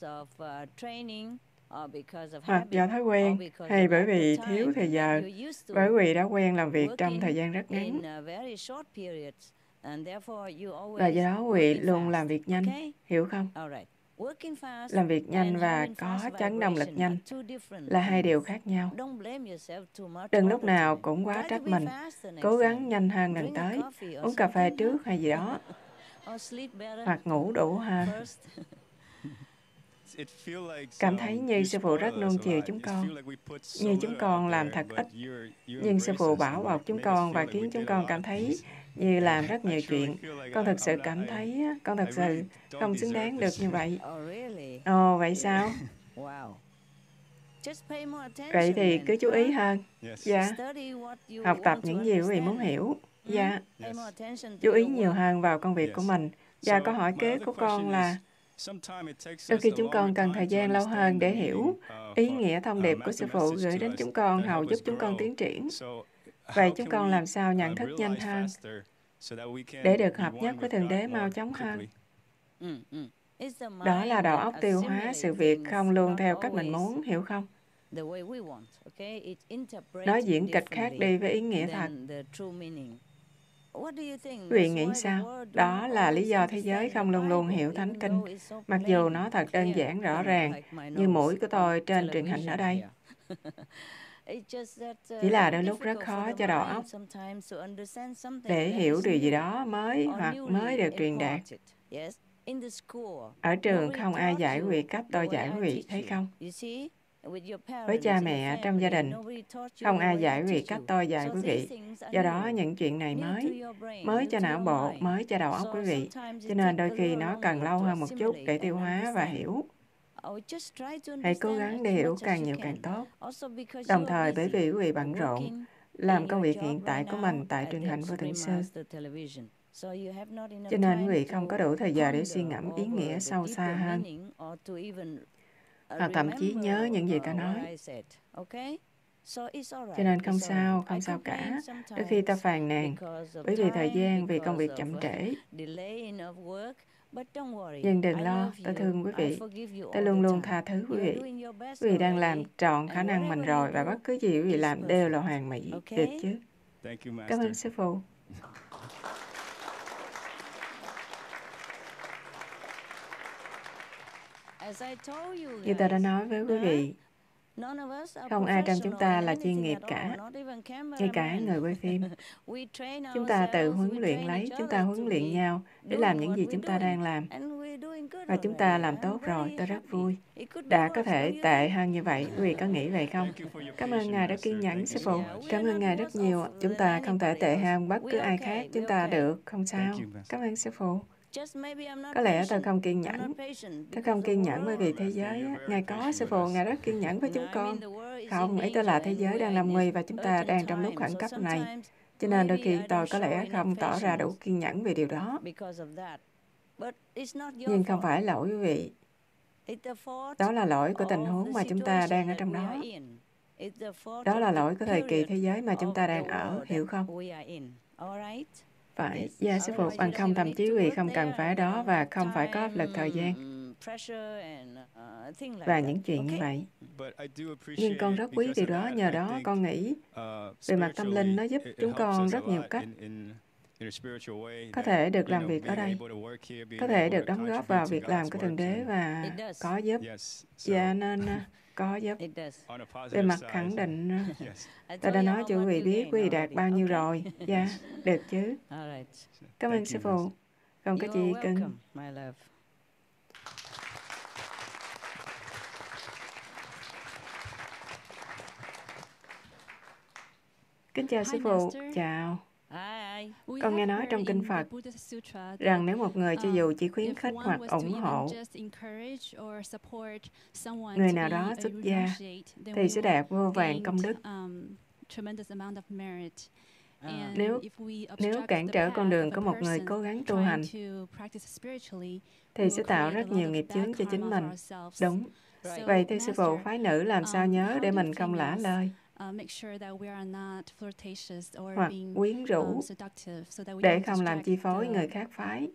hoặc do thói quen, hay bởi vì thiếu thời giờ, bởi vì đã quen làm việc trong thời gian rất ngắn. Và do đó quý vị luôn làm việc nhanh, hiểu không? Làm việc nhanh và có chấn động lực nhanh là hai điều khác nhau. Đừng lúc nào cũng quá trách mình, cố gắng nhanh hơn lần tới, uống cà phê trước hay gì đó, hoặc ngủ đủ hơn. Cảm thấy như sư phụ rất nuông chiều chúng con, như chúng con làm thật ít, nhưng sư phụ bảo bọc chúng con và khiến chúng con cảm thấy như làm rất nhiều chuyện. Con thực sự cảm thấy con thực sự không xứng đáng được như vậy. Ồ, vậy sao? Vậy thì cứ chú ý hơn. Dạ. Học tập những gì quý vị muốn hiểu. Dạ. Chú ý nhiều hơn vào công việc của mình. Và câu hỏi kế của con là đôi khi chúng con cần thời gian lâu hơn để hiểu ý nghĩa thông điệp của sư phụ gửi đến chúng con hầu giúp chúng con tiến triển. Vậy chúng con làm sao nhận thức nhanh hơn để được hợp nhất với Thượng Đế mau chóng hơn? Đó là đầu óc tiêu hóa sự việc không luôn theo cách mình muốn, hiểu không? Nó diễn kịch khác đi với ý nghĩa thật. Quý vị nghĩ sao? Đó là lý do thế giới không luôn luôn hiểu Thánh Kinh, mặc dù nó thật đơn giản rõ ràng, như mũi của tôi trên truyền hình ở đây. Chỉ là đôi lúc rất khó cho đầu óc để hiểu điều gì đó mới hoặc mới được truyền đạt. Ở trường không ai dạy quý vị cách tôi dạy quý vị, thấy không? Với cha mẹ trong gia đình, không ai dạy quý vị cách tôi dạy quý vị. Do đó, những chuyện này mới, mới cho não bộ, mới cho đầu óc quý vị. Cho nên đôi khi nó cần lâu hơn một chút để tiêu hóa và hiểu. Hãy cố gắng để hiểu càng nhiều càng tốt. Đồng thời, bởi vì quý vị bận rộn, làm công việc hiện tại của mình tại truyền hình vô thượng sư. Cho nên quý vị không có đủ thời giờ để suy ngẫm ý nghĩa sâu xa hơn, hoặc thậm chí nhớ những gì ta nói. Cho nên không sao, không sao cả. Đôi khi ta phàn nàn bởi vì thời gian, vì công việc chậm trễ. Nhưng đừng lo, tôi thương quý vị. Tôi luôn luôn tha thứ quý vị. Quý vị đang làm trọn khả năng mình rồi, và bất cứ gì quý vị làm đều là hoàn mỹ. Được chứ? Thank you, Cảm ơn Master. sư phụ. Như tôi đã nói với quý vị, không ai trong chúng ta là chuyên nghiệp cả, ngay cả người quay phim. Chúng ta tự huấn luyện lấy, chúng ta huấn luyện nhau để làm những gì chúng ta đang làm. Và chúng ta làm tốt rồi, tôi rất vui. Đã có thể tệ hơn như vậy, quý vị có nghĩ vậy không? Thank you for your Cảm ơn Ngài đã patience, kiên Master. nhẫn, Thank sư you so phụ. much. Cảm ơn Ngài rất nhiều. Chúng ta không thể tệ hơn bất cứ ai khác. Chúng ta được, không sao. Thank you, Master. Cảm ơn sư phụ. Có lẽ tôi không kiên nhẫn. Tôi không kiên nhẫn bởi vì thế giới, á, Ngài có, sư phụ, Ngài rất kiên nhẫn với chúng con. Không, ý tôi là thế giới đang lâm nguy và chúng ta đang trong lúc khẩn cấp này. Cho nên đôi khi tôi có lẽ không tỏ ra đủ kiên nhẫn về điều đó. Nhưng không phải lỗi quý vị. Đó là lỗi của tình huống mà chúng ta đang ở trong đó. Đó là lỗi của thời kỳ thế giới mà chúng ta đang ở, hiểu không? Phải, dạ sư phụ, bằng không thậm chí quý vị không cần phải đó và không phải có áp lực thời gian và những chuyện như vậy. But I do Nhưng con appreciate rất quý because điều of đó, that, nhờ I đó think, con nghĩ uh, về mặt tâm linh nó giúp spiritually, it- it chúng helps con us a rất nhiều lot cách. in- in- in a spiritual way Có that, thể được you làm know, việc ở being đây, able to work here, being có thể able được to đóng góp contribute vào to việc làm God's của Thượng works Đế and- và có giúp. Yes, so Dạ nên à, có giúp. on a Về positive mặt side, khẳng định, à, yes. tôi đã nói cho quý vị biết quý vị đạt bao nhiêu rồi. Dạ, được chứ. Cảm ơn Thank sư you, phụ. Master. Không có gì cưng. Kính chào sư phụ. Chào. Con nghe nói trong kinh Phật rằng nếu một người cho dù chỉ khuyến khích hoặc ủng hộ người nào đó xuất gia thì sẽ đạt vô vàn công đức. Nếu nếu cản trở con đường của một người cố gắng tu hành thì sẽ tạo rất nhiều nghiệp chướng cho chính mình. Đúng. Vậy thì sư phụ phái nữ làm sao nhớ để mình không lả lời hoặc quyến rũ để không làm chi phối người khác phái,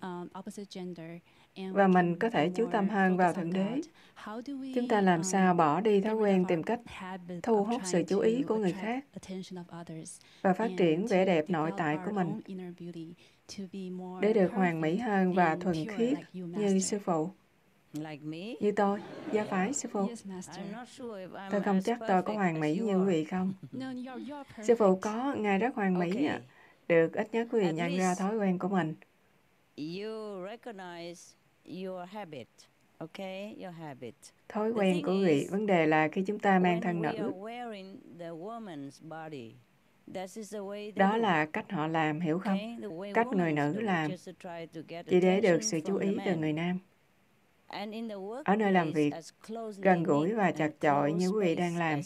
và mình có thể chú tâm hơn vào Thượng Đế. Chúng ta làm sao bỏ đi thói quen tìm cách thu hút sự chú ý của người khác và phát triển vẻ đẹp nội tại của mình để được hoàn mỹ hơn và thuần khiết như sư phụ. Như tôi, dạ phải sư phụ. Tôi không chắc tôi có hoàn mỹ như quý vị không. Sư phụ có, Ngài rất hoàn mỹ ạ. Được, ít nhất quý vị nhận ra thói quen của mình. Thói quen của quý vị, vấn đề là khi chúng ta mang thân nữ, đó là cách họ làm, hiểu không? Cách người nữ làm, chỉ để được sự chú ý từ người nam. Ở nơi làm việc, gần gũi và chặt chội như quý vị đang làm,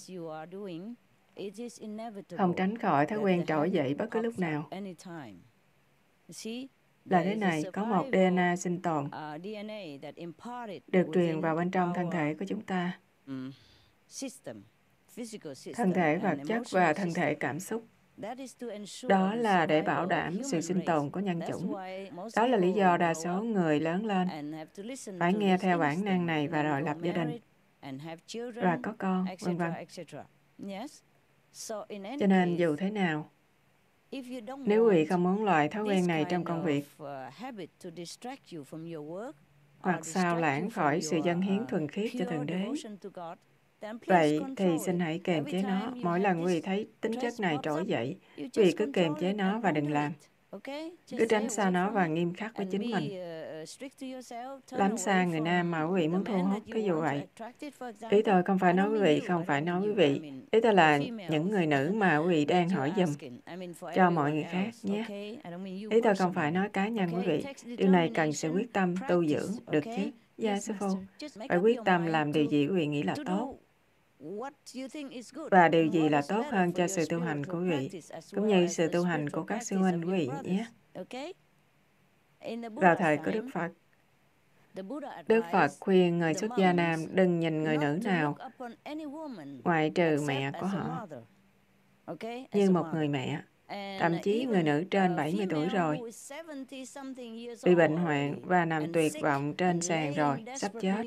không tránh khỏi thói quen trỗi dậy bất cứ lúc nào. Là thế này, có một đê en a sinh tồn được truyền vào bên trong thân thể của chúng ta. Thân thể vật chất và thân thể cảm xúc. Đó là để bảo đảm sự sinh tồn của nhân chủng. Đó là lý do đa số người lớn lên phải nghe theo bản năng này và rồi lập gia đình và có con, vân vân. Cho nên dù thế nào, nếu quý vị không muốn loại thói quen này trong công việc hoặc sao lãng khỏi sự dâng hiến thuần khiết cho Thượng Đế, vậy thì xin hãy kềm chế nó. Mỗi lần quý vị thấy tính chất này trỗi dậy, quý vị cứ kềm chế nó và đừng làm. Cứ tránh xa nó và nghiêm khắc với chính mình. Lánh xa người nam mà quý vị muốn thu hút, ví dụ vậy. Ý tôi không phải nói quý vị, không phải nói quý vị. Ý tôi là những người nữ mà quý vị đang hỏi giùm cho mọi người khác nhé. Ý tôi không phải nói cá nhân quý vị. Điều này cần sự quyết tâm, tu dưỡng, được chứ? Dạ, sư phụ. Phải quyết tâm làm điều gì quý vị nghĩ là tốt. Và điều gì là tốt hơn cho sự tu hành của quý vị, cũng như sự tu hành của các sư huynh quý vị nhé. Vào thời của Đức Phật, Đức Phật khuyên người xuất gia nam đừng nhìn người nữ nào ngoại trừ mẹ của họ như một người mẹ. thậm chí người nữ trên bảy mươi tuổi rồi, bị bệnh hoạn và nằm tuyệt vọng trên sàn rồi, sắp chết,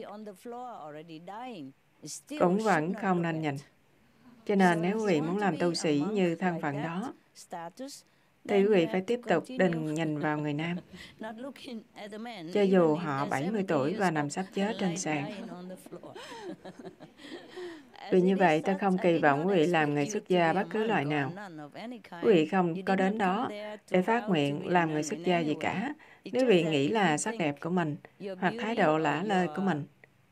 cũng vẫn không nên nhìn. Cho nên nếu quý vị muốn làm tu sĩ như thân phận đó, thì quý vị phải tiếp tục đừng nhìn vào người nam, cho dù họ bảy mươi tuổi và nằm sắp chết trên sàn. Vì như vậy, ta không kỳ vọng quý vị làm người xuất gia bất cứ loại nào. Quý vị không có đến đó để phát nguyện làm người xuất gia gì cả, nếu quý vị nghĩ là sắc đẹp của mình, hoặc thái độ lả lơi của mình,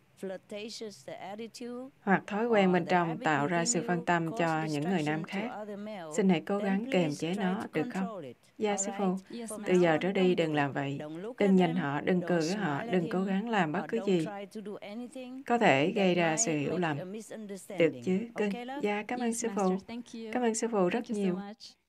hoặc thói quen bên trong tạo ra sự phân tâm cho những người nam khác. Xin hãy cố gắng kiềm chế nó, được không? Dạ, sư phụ. Từ giờ trở đi đừng làm vậy. Đừng nhìn họ, đừng cười với họ, đừng cố gắng làm bất cứ gì có thể gây ra sự hiểu lầm. Được chứ? Cưng. Dạ, cảm ơn sư phụ. Cảm ơn sư phụ rất nhiều.